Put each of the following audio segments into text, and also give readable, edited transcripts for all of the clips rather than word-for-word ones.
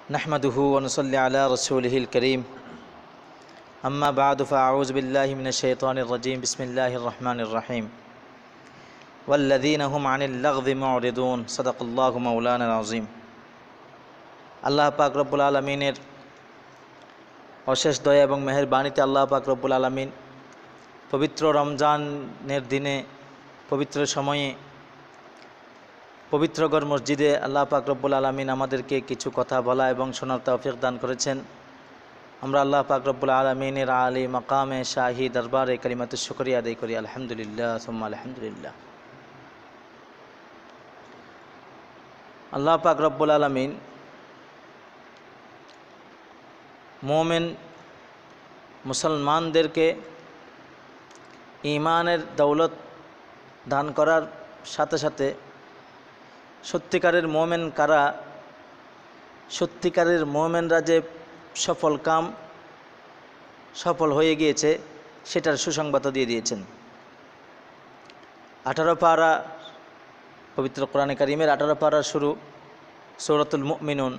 नहमदुहु व नुसल्ली अला रसूलिहिल करीम अम्मा बादु फ़अऊज़ु बिल्लाहि मिनश शैतानिर रजीम बिस्मिल्लाहिर रहमानिर रहीम वल्लज़ीना हुम अनिल लग़्वि मुअरिदून सदक़ल्लाहु मौलाना अज़ीम। আল্লাহ পাক রব্বুল আলমিনের অশেষ দয়া এবং মেহেরবানিতে আল্লাহ পাক রব্বুল আলমিন পবিত্র রমজানের দিনে পবিত্র সময়ে পবিত্রগড় মসজিদে আল্লাহ পাক রব্বুল আলমিন আমাদেরকে কিছু কথা বলা এবং শোনার তৌফিক দান করেছেন। আমরা আল্লাহ পাক রব্বুল আলমিনের আলী মাকামে শাহী দরবারে কালিমাতুশ শুকরিয়া আদায় করি। আলহামদুলিল্লাহ সুম্মা আলহামদুলিল্লাহ। আল্লাহ পাক রব্বুল আলমিন মোমেন মুসলমানদেরকে ঈমানের দৌলত দান করার সাথে সাথে সত্যিকারের মোমেন কারা, সত্যিকারের মোমেনরা যে সফল হয়ে গিয়েছে সেটার সুসংবাদ দিয়ে দিয়েছেন। 18 পারা পবিত্র কোরআনে কারিমের 18 পারা শুরু সূরাতুল মুমিনুন।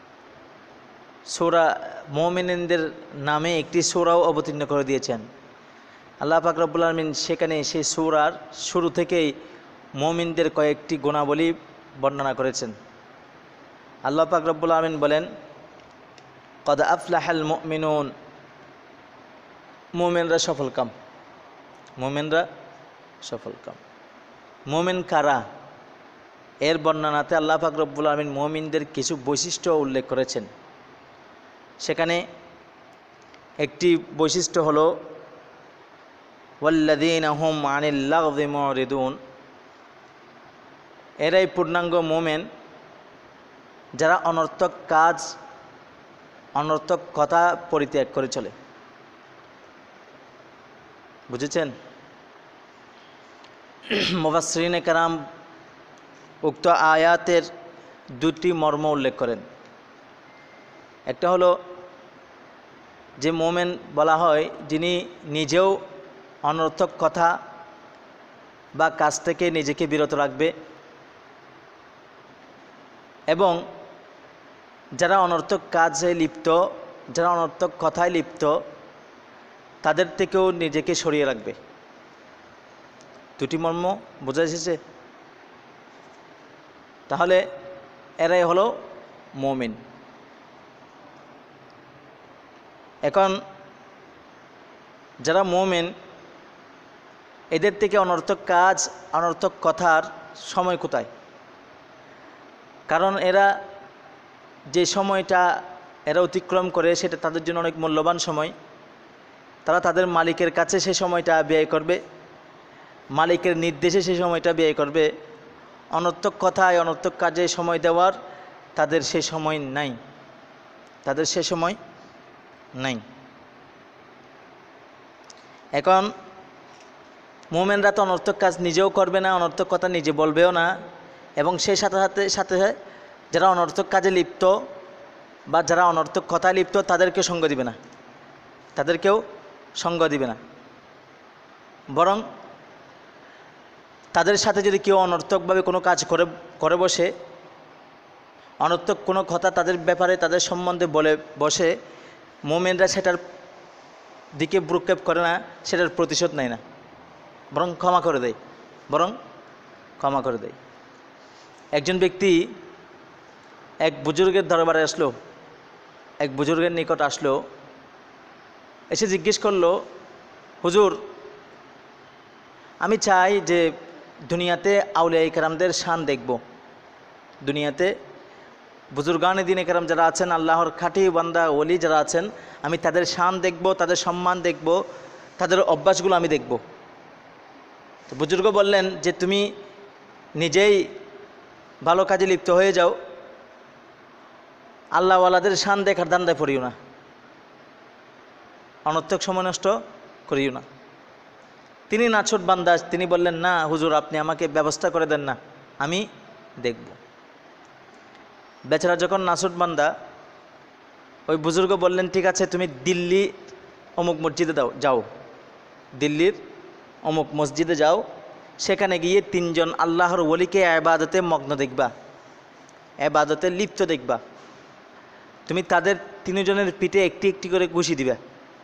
সূরা মুমিনদের নামে একটি সূরাও অবতীর্ণ করে দিয়েছেন আল্লাহ পাক রব্বুল আলামিন। সেখানে সেই সূরার শুরু থেকেই মুমিনদের কয়েকটি গুণাবলী বর্ণনা করেছেন। আল্লাহ পাক রব্বুল আলামিন বলেন, কদ আফলাহাল মুমিনুন, মুমিনরা সফলকাম। মুমিনরা সফলকাম। মুমিন কারা, এর বর্ণনাতে আল্লাহ পাক রব্বুল আলামিন মুমিনদের কিছু বৈশিষ্ট্য উল্লেখ করেছেন। সেখানে একটি বৈশিষ্ট্য হলো ওয়াল্লাযীনা হুম আনিল লাগযি মুরিদুন, এরাই পূর্ণাঙ্গ মোমেন যারা অনর্থক কাজ, অনর্থক কথা পরিত্যাগ করে চলে। বুঝেছেন? মুফাসসিরিনে কেরাম উক্ত আয়াতের দুটি মর্ম উল্লেখ করেন। একটা হলো যে মোমেন বলা হয় যিনি নিজেও অনর্থক কথা বা কাজ থেকে নিজেকে বিরত রাখবে, এবং যারা অনর্থক কাজে লিপ্ত, যারা অনর্থক কথায় লিপ্ত, তাদের থেকেও নিজেকে সরিয়ে রাখবে। দুটি মর্ম বোঝা এসেছে? তাহলে এরাই হলো মুমিন। এখন যারা মুমিন, এদের থেকে অনর্থক কাজ, অনর্থক কথার সময় কোথায়? কারণ এরা যে সময়টা এরা অতিক্রম করে সেটা তাদের জন্য অনেক মূল্যবান সময়। তারা তাদের মালিকের কাছে সে সময়টা ব্যয় করবে, মালিকের নির্দেশে সে সময়টা ব্যয় করবে। অনর্থক কথায়, অনর্থক কাজে সময় দেওয়ার তাদের সে সময় নাই, তাদের সে সময় নাই। এখন মুমিনরা তো অনর্থক কাজ নিজেও করবে না, অনর্থক কথা নিজে বলবেও না, এবং সেই সাথে সাথে যারা অনর্থক কাজে লিপ্ত বা যারা অনর্থক কথায় লিপ্ত তাদেরকেও সঙ্গ দিবে না, তাদেরকেও সঙ্গ দিবে না। বরং তাদের সাথে যদি কেউ অনর্থকভাবে কোনো কাজ করে বসে, অনর্থক কোনো কথা তাদের ব্যাপারে, তাদের সম্বন্ধে বলে বসে, মুমিনরা সেটার দিকে ভ্রুক্ষেপ করে না, সেটার প্রতিশোধ নেয় না, বরং ক্ষমা করে দেয়, ক্ষমা করে দেয়। একজন ব্যক্তি এক বুজুর্গের দরবারে আসলো, এক বুজুর্গের নিকট আসলো, এসে জিজ্ঞেস করলো, হুজুর, আমি চাই যে দুনিয়াতে আউলিয়া ইকরামদের শান দেখব। দুনিয়াতে বুজুর্গানে দিন ইকরাম যারা আছেন, আল্লাহর খাঁটি বান্দা ওলি যারা আছেন, আমি তাদের শান দেখব, তাদের সম্মান দেখব, তাদের অভ্যাসগুলো আমি দেখব। তো বুজুর্গ বললেন যে তুমি নিজেই ভালো কাজে লিপ্ত হয়ে যাও, আল্লাহওয়ালাদের শান দেখার ধান্দায় পড়িও না, অনর্থক সময় নষ্ট করিও না। তিনি নাছোট বান্দা, তিনি বললেন, না হুজুর, আপনি আমাকে ব্যবস্থা করে দেন না, আমি দেখব। বেচারা যখন নাছোট বান্দা, ওই বুজুর্গ বললেন, ঠিক আছে, তুমি দিল্লি অমুক মসজিদে যাও, দিল্লির অমুক মসজিদে যাও, সেখানে গিয়ে 3 জন আল্লাহর ওলিকে ইবাদতে মগ্ন দেখবা, ইবাদতে লিপ্ত দেখবা। তুমি তাদের তিনজনের পিঠে একটি একটি করে ঘুষি দিবা,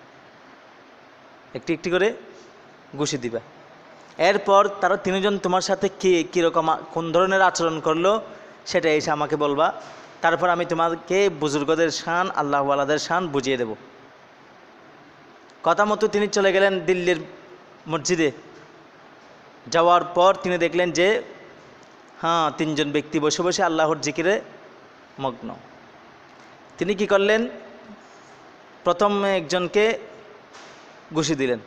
একটি একটি করে ঘুষি দিবা। এরপর তারা তিনজন তোমার সাথে কীরকম কোন ধরনের আচরণ করলো সেটা এসে আমাকে বলবা। তারপর আমি তোমাকে বুজুর্গদের শান, আল্লাহওয়ালাদের শান বুঝিয়ে দেব। কথা মতো তিনি চলে গেলেন দিল্লির মসজিদে। যাওয়ার পর তিনি দেখলেন যে হ্যাঁ, তিনজন ব্যক্তি বসে বসে আল্লাহর জিকিরে মগ্ন। তিনি কি করলেন, প্রথম একজনকে ঘুষি দিলেন।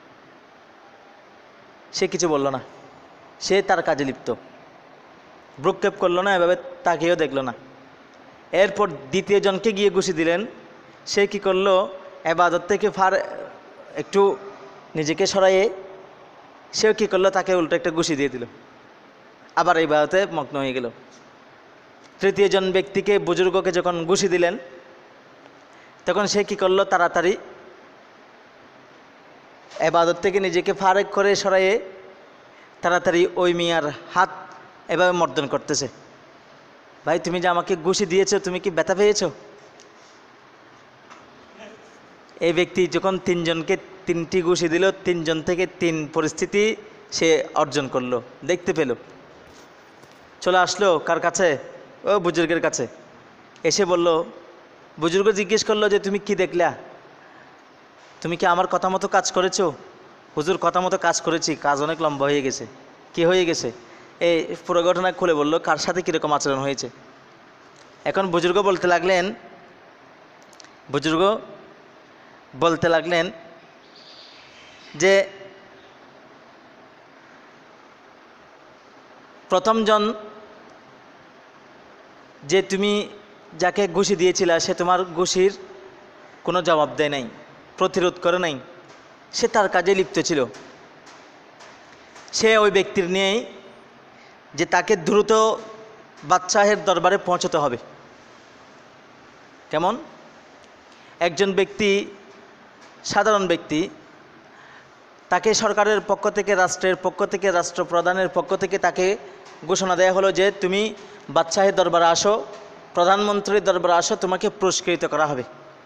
সে কিছু বলল না, সে তার কাজে লিপ্ত, ভ্রুক্ষেপ করলো না, এভাবে তাকেও দেখলো না। এরপর দ্বিতীয় জনকে গিয়ে ঘুষি দিলেন। সে কি করলো, ইবাদত থেকে একটু নিজেকে সরাইয়ে সেও কি করলো, তাকে উল্টো একটা ঘুষি দিয়ে দিল, আবার ইবাদতে মগ্ন হয়ে গেল। তৃতীয় জন ব্যক্তিকে, বুজুর্গকে যখন ঘুষি দিলেন তখন সে কি করলো, তাড়াতাড়ি ইবাদত থেকে নিজেকে ফারেক করে সরাইয়ে তাড়াতাড়ি ওই মিয়ার হাত এভাবে মর্দন করতেছে। ভাই, তুমি যে আমাকে ঘুষি দিয়েছো, তুমি কি ব্যথা পেয়েছো? এই ব্যক্তি যখন তিনজনকে তিনটি ঘুষি দিল, তিনজন থেকে তিন পরিস্থিতি সে অর্জন করলো, দেখতে পেল। চলে আসলো কার কাছে? ও বুজুর্গের কাছে। এসে বলল, বুজুর্গ জিজ্ঞেস করলো যে তুমি কি দেখলা, তুমি কি আমার কথা মতো কাজ করেছো? হুজুর, কথা মতো কাজ করেছি, কাজ অনেক লম্বা হয়ে গেছে। কি হয়ে গেছে? এই পুরো ঘটনা খুলে বললো, কার সাথে কীরকম আচরণ হয়েছে। এখন বুজুর্গ বলতে লাগলেন যে প্রথমজন যে তুমি যাকে ঘুষি দিয়েছিলা, সে তোমার ঘুষির কোনো জবাব দেয় নাই, প্রতিরোধ করে নাই, সে তার কাজে লিপ্ত ছিল। সে ওই ব্যক্তির নিয়েই যে তাকে দ্রুত বাদশাহের দরবারে পৌঁছতে হবে। কেমন? একজন ব্যক্তি, সাধারণ ব্যক্তি, তাকে সরকারের পক্ষ থেকে, রাষ্ট্রের পক্ষ থেকে, রাষ্ট্রপ্রধানের পক্ষ থেকে তাকে ঘোষণা দেওয়া হলো যে তুমি বাদশাহের দরবারে আসো, প্রধানমন্ত্রীর দরবারে আসো, তোমাকে পুরস্কৃত করা হবে।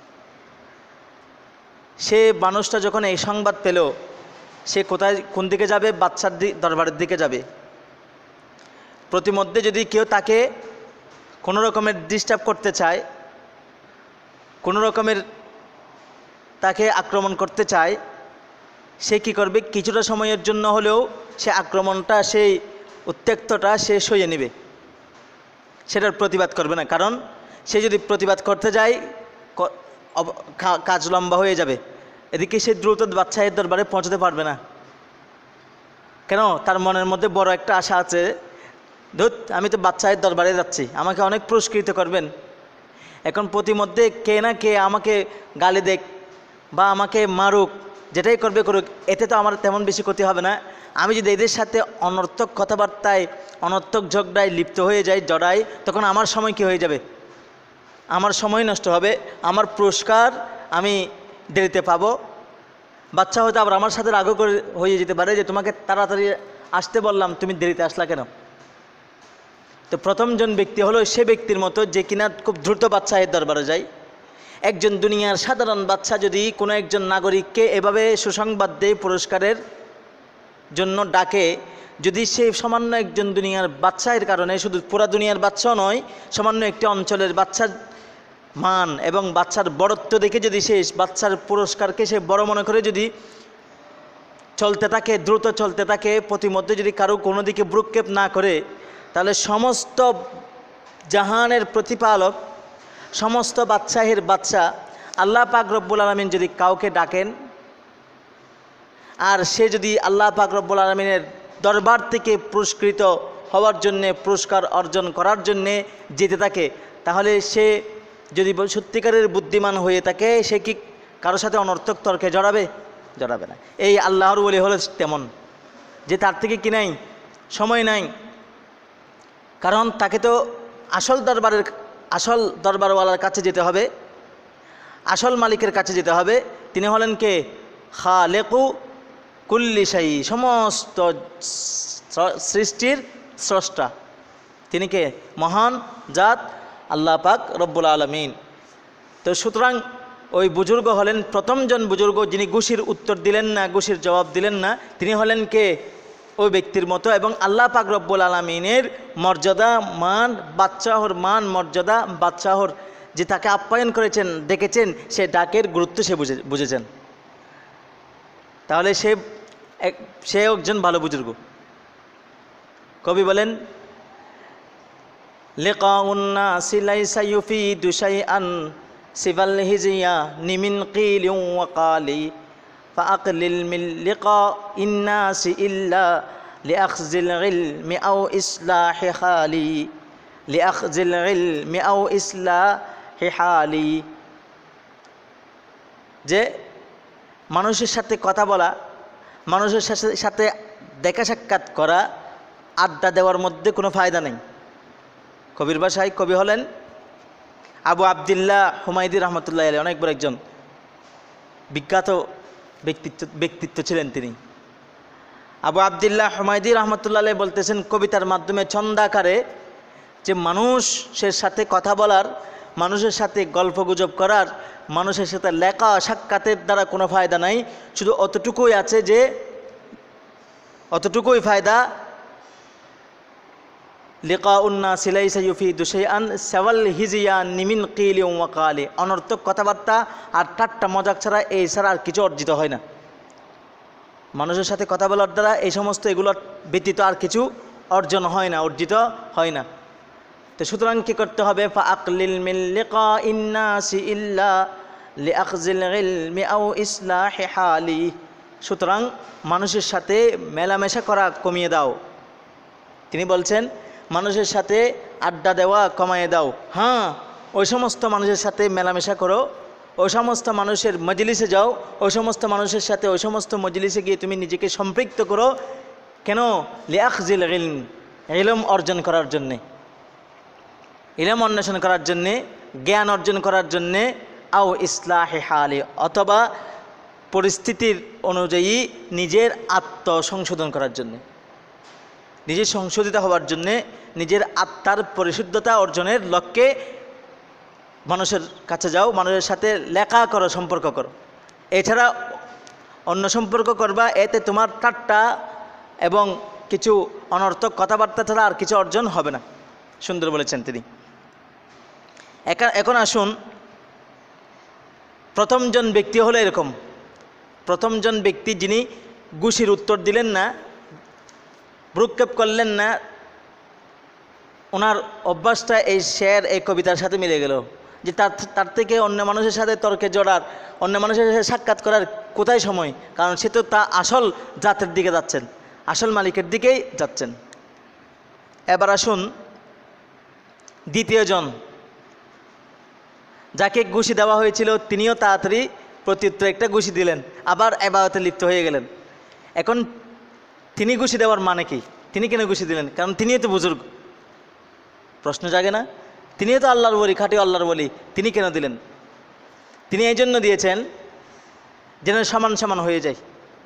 সে মানুষটা যখন এই সংবাদ পেল, সে কোন দিকে যাবে? বাদশার দরবারের দিকে যাবে। প্রতিমধ্যে যদি কেউ তাকে কোনো রকমের ডিস্টার্ব করতে চায়, কোনো রকমের তাকে আক্রমণ করতে চায়, সে কি করবে? কিছুটা সময়ের জন্য হলেও সে আক্রমণটা, সেই উত্ত্যক্তটা সে সইয়ে নেবে, সেটার প্রতিবাদ করবে না। কারণ সে যদি প্রতিবাদ করতে যায়, কাজ লম্বা হয়ে যাবে। এদিকে সে দ্রুত বাদশাহের দরবারে পৌঁছতে পারবে না। কেন? তার মনের মধ্যে বড় একটা আশা আছে, ধুত, আমি তো বাদশাহের দরবারে যাচ্ছি, আমাকে অনেক পুরস্কৃত করবেন। এখন প্রতিমধ্যে কে না কে আমাকে গালি দেখ বা আমাকে মারুক, যেটাই করবে করুক, এতে তো আমার তেমন বেশি ক্ষতি হবে না। আমি যদি এদের সাথে অনর্থক কথাবার্তায়, অনর্থক ঝগড়ায় লিপ্ত হয়ে যাই, জড়াই, তখন আমার সময় কি হয়ে যাবে? আমার সময় নষ্ট হবে, আমার পুরস্কার আমি দেরিতে পাবো। বাচ্চা হয়তো আবার আমার সাথে রাগও করে হয়ে যেতে পারে যে তোমাকে তাড়াতাড়ি আসতে বললাম, তুমি দেরিতে আসলা কেন? তো প্রথমজন ব্যক্তি হলো সে ব্যক্তির মতো যে কিনা খুব দ্রুত বাদশাহের দরবারে যায়। একজন দুনিয়ার সাধারণ বাদশা যদি কোনো একজন নাগরিককে এভাবে সুসংবাদ দেয়, পুরস্কারের জন্য ডাকে, যদি সে সামান্য একজন দুনিয়ার বাদশাহের কারণে, শুধু পুরা দুনিয়ার বাদশাও নয়, সামান্য একটি অঞ্চলের বাদশার মান এবং বাচ্চার বড়ত্ব দেখে যদি সে বাচ্চার পুরস্কারকে সে বড় মনে করে যদি চলতে থাকে, দ্রুত চলতে থাকে, প্রতিমধ্যে যদি কারো কোনো দিকে ভ্রুক্ষেপ না করে, তাহলে সমস্ত জাহানের প্রতিপালক, সমস্ত বাদশাহের বাদশা আল্লাহ পাক রব্বুল আলামিন যদি কাউকে ডাকেন, আর সে যদি আল্লাহ পাক রব্বুল আলামিনের দরবার থেকে পুরস্কৃত হওয়ার জন্যে, পুরস্কার অর্জন করার জন্যে যেতে থাকে, তাহলে সে যদি সত্যিকারের বুদ্ধিমান হয়ে থাকে, সে কি কারোর সাথে অনর্থক তর্কে জড়াবে না। এই আল্লাহর ওলি হলো তেমন, যে তার থেকে কি নাই, সময় নাই। কারণ তাকে তো আসল দরবারওয়ালার কাছে যেতে হবে, আসল মালিকের কাছে যেতে হবে। তিনি হলেন কে? খালেকু কুল্লি শাই, সমস্ত সৃষ্টির স্রষ্টা। তিনি কে? মহান জাত আল্লাহ পাক রব্বুল আলামিন। তো সুতরাং ওই বুজুর্গ হলেন প্রথমজন বুজুর্গ যিনি ঘুষির উত্তর দিলেন না, ঘুষির জবাব দিলেন না। তিনি হলেন কে? ওই ব্যক্তির মতো। এবং আল্লাহ পাক রব্বুল আলামিনের মর্যাদা, মান, বাদশাহর মান, মর্যাদা, বাদশাহর যে তাকে আপ্যায়ন করেছেন, ডেকেছেন, সে ডাকের গুরুত্ব সে বুঝেছেন। তাহলে সে একজন ভালো বুজুর্গ। কবি বলেন, লিকাউন নাসি লাইসা ইউফিদু শাইআন সিওয়াল হিজয়ানি মিন কিলিন ওয়া কালি ফাআকলিল মিন লিকাইন নাসি ইল্লা লিআখযিল ইলমি আও ইসলাহি হালি লিআখযিল ইলমি আও ইসলাহি হালি। যে মানুষের সাথে কথা বলা, মানুষের সাথে দেখা সাক্ষাৎ করা, আড্ডা দেওয়ার মধ্যে কোনো ফায়দা নেই। কবির ভাষায় কবি হলেন আবু আবদুল্লাহ হুমায়দি রহমতুল্লাহ আলাইহি, অনেক বড় একজন বিখ্যাত ব্যক্তিত্ব ছিলেন তিনি। আবু আবদুল্লাহ হুমায়দি রহমতুল্লাহ আলাইহি বলতেছেন কবিতার মাধ্যমে ছন্দাকারে যে মানুষের সাথে কথা বলার, মানুষের সাথে গল্পগুজব করার, মানুষের সাথে লেখা সাক্ষাতের দ্বারা কোনো ফায়দা নাই। শুধু অতটুকুই আছে যে অতটুকুই ফায়দা, লিকাউন নাসি লাইসা ইউফিদু শাইআন সিওয়াল হিজয়ানি মিন কিলিন ওয়া কালি। অনর্থক কথাবার্তা আর ঠাট্টা মজাক ছাড়া এই ছাড়া আর কিছু অর্জিত হয় না। মানুষের সাথে কথা বলার দ্বারা এই সমস্ত এগুলোর ব্যতীত আর কিছু অর্জন হয় না, অর্জিত হয় না। তো সুতরাং কী করতে হবে? ফাআকলিল মিন লিকাইন নাসি ইল্লা লিআখযিল ইলমি আও ইসলাহি হালি। সুতরাং মানুষের সাথে মেলামেশা করা কমিয়ে দাও। তিনি বলছেন মানুষের সাথে আড্ডা দেওয়া কমিয়ে দাও। হ্যাঁ, ওই সমস্ত মানুষের সাথে মেলামেশা করো, ওই সমস্ত মানুষের মজলিসে যাও, ওই সমস্ত মানুষের সাথে ওই সমস্ত মজলিসে গিয়ে তুমি নিজেকে সম্পৃক্ত করো। কেন? লিআখযিল ইলম, ইলম অর্জন করার জন্যে, ইলম অন্বেষণ করার জন্যে, জ্ঞান অর্জন করার জন্যে, আও ইসলাহি হালি, অথবা পরিস্থিতির অনুযায়ী নিজের আত্মসংশোধন করার জন্যে, নিজের সংশোধিত হওয়ার জন্যে, নিজের আত্মার পরিশুদ্ধতা অর্জনের লক্ষ্যে মানুষের কাছে যাও, মানুষের সাথে লেখা করো, সম্পর্ক করো। এছাড়া অন্য সম্পর্ক করবা, এতে তোমার ঠাট্টা এবং কিছু অনর্থক কথাবার্তা ছাড়া আর কিছু অর্জন হবে না। সুন্দর বলেছেন তিনি। এখন আসুন, প্রথমজন ব্যক্তি হলো এরকম, প্রথমজন ব্যক্তি যিনি ঘুষির উত্তর দিলেন না, ভ্রুক্ষেপ করলেন না, ওনার অভ্যাসটা এই শের, এই কবিতার সাথে মিলে গেল যে তার থেকে অন্য মানুষের সাথে তর্কে জড়ার, অন্য মানুষের সাথে সাক্ষাৎ করার কোথায় সময়? কারণ সে তো তা আসল জাতের দিকে যাচ্ছেন, আসল মালিকের দিকেই যাচ্ছেন। এবার আসুন দ্বিতীয়জন, যাকে ঘুষি দেওয়া হয়েছিল তিনিও তাড়াতাড়ি প্রত্যুত্তরে একটা ঘুষি দিলেন, আবার ইবাদতে লিপ্ত হয়ে গেলেন। এখন তিনি ঘুষি দেওয়ার মানে কি? তিনি কেন ঘুষি দিলেন? কারণ তিনিও তো বুজুর্গ। প্রশ্ন জাগে না? তিনিও তো আল্লাহর ওলি, খাঁটি আল্লাহর ওলি, তিনি কেন দিলেন? তিনি এই জন্য দিয়েছেন যেন সমান সমান হয়ে যায়।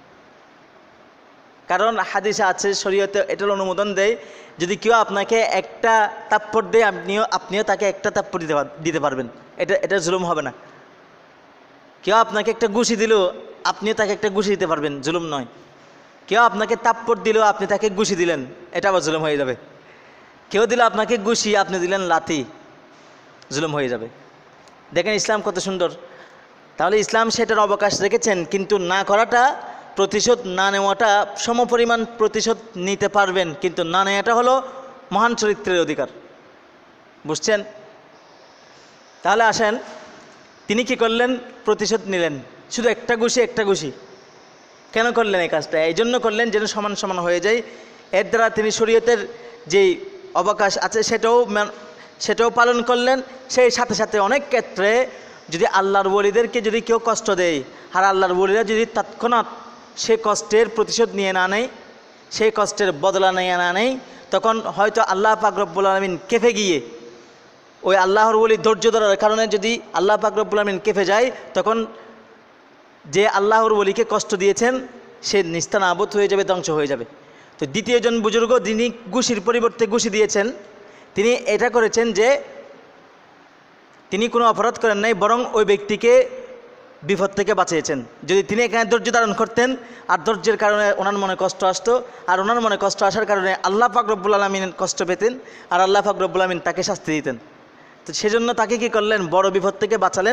কারণ হাদিসে আছে, শরীয়তে এটার অনুমোদন দেয়, যদি কেউ আপনাকে একটা তাপ্পড় দেয় আপনিও তাকে একটা তাপ্পড় দিতে পারবেন, এটা জুলুম হবে না। কেউ আপনাকে একটা ঘুষি দিল আপনিও তাকে একটা ঘুষি দিতে পারবেন, জুলুম নয়। কেউ আপনাকে তাপ্পড় দিল আপনি তাকে ঘুষি দিলেন, এটা আবার জুলুম হয়ে যাবে। কেউ দিল আপনাকে ঘুষি আপনি দিলেন লাথি, জুলুম হয়ে যাবে। দেখেন ইসলাম কত সুন্দর। তাহলে ইসলাম সেটার অবকাশ রেখেছেন, কিন্তু না করাটা, প্রতিশোধ না নেওয়াটা, সমপরিমাণ প্রতিশোধ নিতে পারবেন, কিন্তু না নেওয়াটা হলো মহান চরিত্রের অধিকার। বুঝছেন? তাহলে আসেন, তিনি কি করলেন? প্রতিশোধ নিলেন, শুধু একটা ঘুষি। কেন করলেন এই কাজটা? এই জন্য করলেন যেন সমান সমান হয়ে যায়। এর দ্বারা তিনি শরীয়তের যেই অবকাশ আছে সেটাও পালন করলেন। সেই সাথে সাথে অনেক ক্ষেত্রে যদি আল্লাহর ওলিদেরকে যদি কেউ কষ্ট দেয়, আর আল্লাহর ওলিরা যদি তৎক্ষণাৎ সে কষ্টের প্রতিশোধ নিয়ে না নেয়, সেই কষ্টের বদলা নিয়ে না নেয়, তখন হয়তো আল্লাহ পাক রব্বুল আলামিন কেঁপে গিয়ে, ওই আল্লাহর ওলি ধৈর্য ধরার কারণে যদি আল্লাহ পাক রব্বুল আলামিন কেঁপে যায়, তখন যে আল্লাহর ওলিকে কষ্ট দিয়েছেন সে নিস্তানাবুদ হয়ে যাবে, ধ্বংস হয়ে যাবে। তো দ্বিতীয়জন বুজুর্গ যিনি ঘুষির পরিবর্তে ঘুষি দিয়েছেন, তিনি এটা করেছেন যে তিনি কোনো অপরাধ করেন নাই, বরং ওই ব্যক্তিকে বিপদ থেকে বাঁচিয়েছেন। যদি তিনি এখানে ধৈর্য ধারণ করতেন আর ধৈর্যের কারণে ওনার মনে কষ্ট আসতো, আর ওনার মনে কষ্ট আসার কারণে আল্লাহ পাক রব্বুল আলামিন কষ্ট পেতেন, আর আল্লাহ পাক রব্বুল আলামিন তাকে শাস্তি দিতেন। তো সেজন্য তাকে কি করলেন, বড় বিপদ থেকে বাঁচালেন,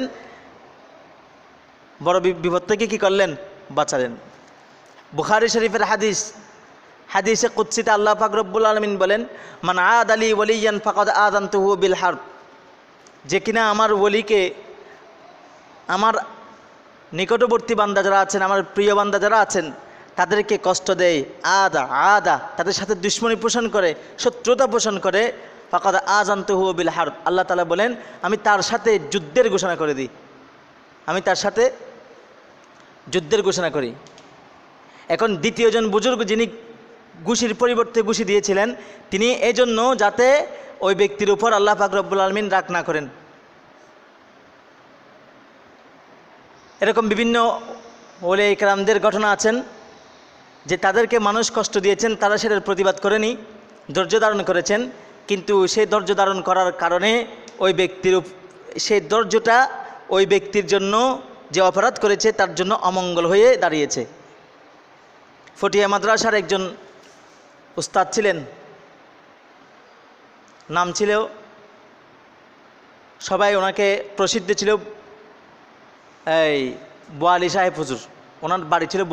বড় বিপদ থেকে কি করলেন, বাঁচালেন। বুখারী শরীফের হাদিসে কুদসিতে আল্লাহ পাক রব্বুল আলামিন বলেন, মান আদ আলী ওয়ালিয়ান ফাকাদ আযানতুহু বিল হারব, যে কিনা আমার ওলিকে, আমার নিকটবর্তী বান্দা যারা আছেন, আমার প্রিয় বান্দা যারা আছেন, তাদেরকে কষ্ট দেয়, আদা তাদের সাথে দুশমনী পোষণ করে, শত্রুতা পোষণ করে, ফাকাদ আযানতুহু বিল হারব, আল্লাহ তাআলা বলেন আমি তার সাথে যুদ্ধের ঘোষণা করে দিই, আমি তার সাথে যুদ্ধের ঘোষণা করি। এখন দ্বিতীয়জন বুজুর্গ যিনি ঘুষির পরিবর্তে ঘুষি দিয়েছিলেন, তিনি এজন্য যাতে ওই ব্যক্তির উপর আল্লাহ পাক রব্বুল আলামিন রাগ না করেন। এরকম বিভিন্ন ওলায়ে ইকরামদের ঘটনা আছেন যে তাদেরকে মানুষ কষ্ট দিয়েছেন, তারা সেটার প্রতিবাদ করেনি, ধৈর্য ধারণ করেছেন, কিন্তু সেই ধৈর্য ধারণ করার কারণে ওই ব্যক্তির সেই ধৈর্যটা ওই ব্যক্তির জন্য যে অপরাধ করেছে তার জন্য অমঙ্গল হয়ে দাঁড়িয়েছে। ফটিয়া মাদ্রাসার একজন উস্তাদ ছিলেন, নাম ছিল, সবাই ওনাকে প্রসিদ্ধ ছিল এই বোয়ালি সাহেব হুজুর। ওনার বাড়ি ছিল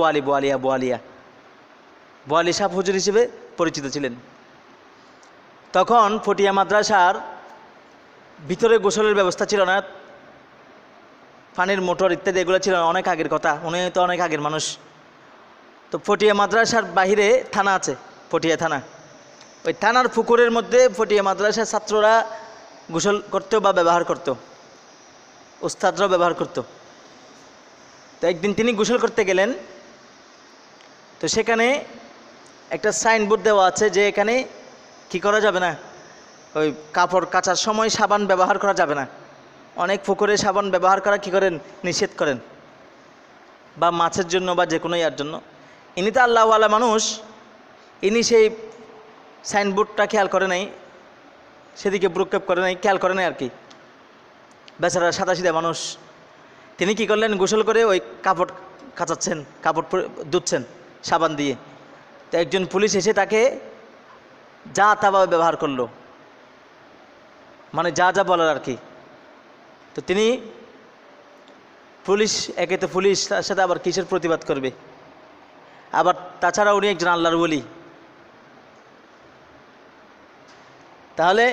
বোয়ালি সাহেব হুজুর হিসেবে পরিচিত ছিলেন। তখন ফটিয়া মাদ্রাসার ভিতরে গোসলের ব্যবস্থা ছিল না, পানির মোটর ইত্যাদি এগুলো ছিল না, অনেক আগের কথা, উনি তো অনেক আগের মানুষ। তো ফটিয়া মাদ্রাসার বাহিরে থানা আছে, ফটিয়া থানা, ওই থানার পুকুরের মধ্যে ফটিয়া মাদ্রাসার ছাত্ররা গোসল করতো বা ব্যবহার করতো, উস্তাদরাও ব্যবহার করতো। তো একদিন তিনি গোসল করতে গেলেন, তো সেখানে একটা সাইনবোর্ড দেওয়া আছে যে এখানে কি করা যাবে না, ওই কাপড় কাচার সময় সাবান ব্যবহার করা যাবে না। অনেক পুকুরে সাবান ব্যবহার করা কী করেন, নিষেধ করেন, বা মাছের জন্য বা যে কোনো ইয়ার জন্য। ইনি তো আল্লাহওয়ালা মানুষ, ইনি সেই সাইনবোর্ডটা খেয়াল করে নাই, সেদিকে ভ্রুক্ষেপ করে নাই, খেয়াল করে নাই আর কি, বেচারা সাদাসিধা মানুষ। তিনি কি করলেন, গোসল করে ওই কাপড় কাচাচ্ছেন, কাপড় ধুচ্ছেন সাবান দিয়ে। তো একজন পুলিশ এসে তাকে যা তাভাবে ব্যবহার করলো, মানে যা যা বলার আর কি। তো তিনি পুলিশ, একে তো পুলিশ, তার সাথে আবার কিসের প্রতিবাদ করবে, আবার তাছাড়া উনি একজন আল্লাহর ওলি। তাহলে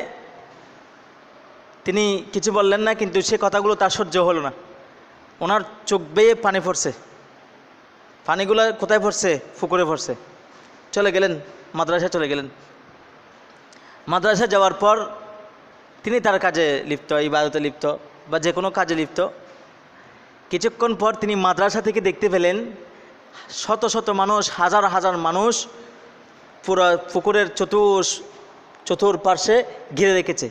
তিনি কিছু বললেন না, কিন্তু সে কথাগুলো তার সহ্য হলো না, ওনার চোখ বেয়ে পানি পড়ছে। পানিগুলো কোথায় পড়ছে, পুকুরে পড়ছে। চলে গেলেন মাদ্রাসায়, চলে গেলেন। মাদ্রাসায় যাওয়ার পর তিনি তার কাজে লিপ্ত, ইবাদতে লিপ্ত বা যে কোনো কাজে লিপ্ত। কিছুক্ষণ পর তিনি মাদ্রাসা থেকে দেখতে পেলেন শত শত মানুষ, হাজার হাজার মানুষ পুরো পুকুরের চতুর্পার্শ্বে ঘিরে রেখেছে।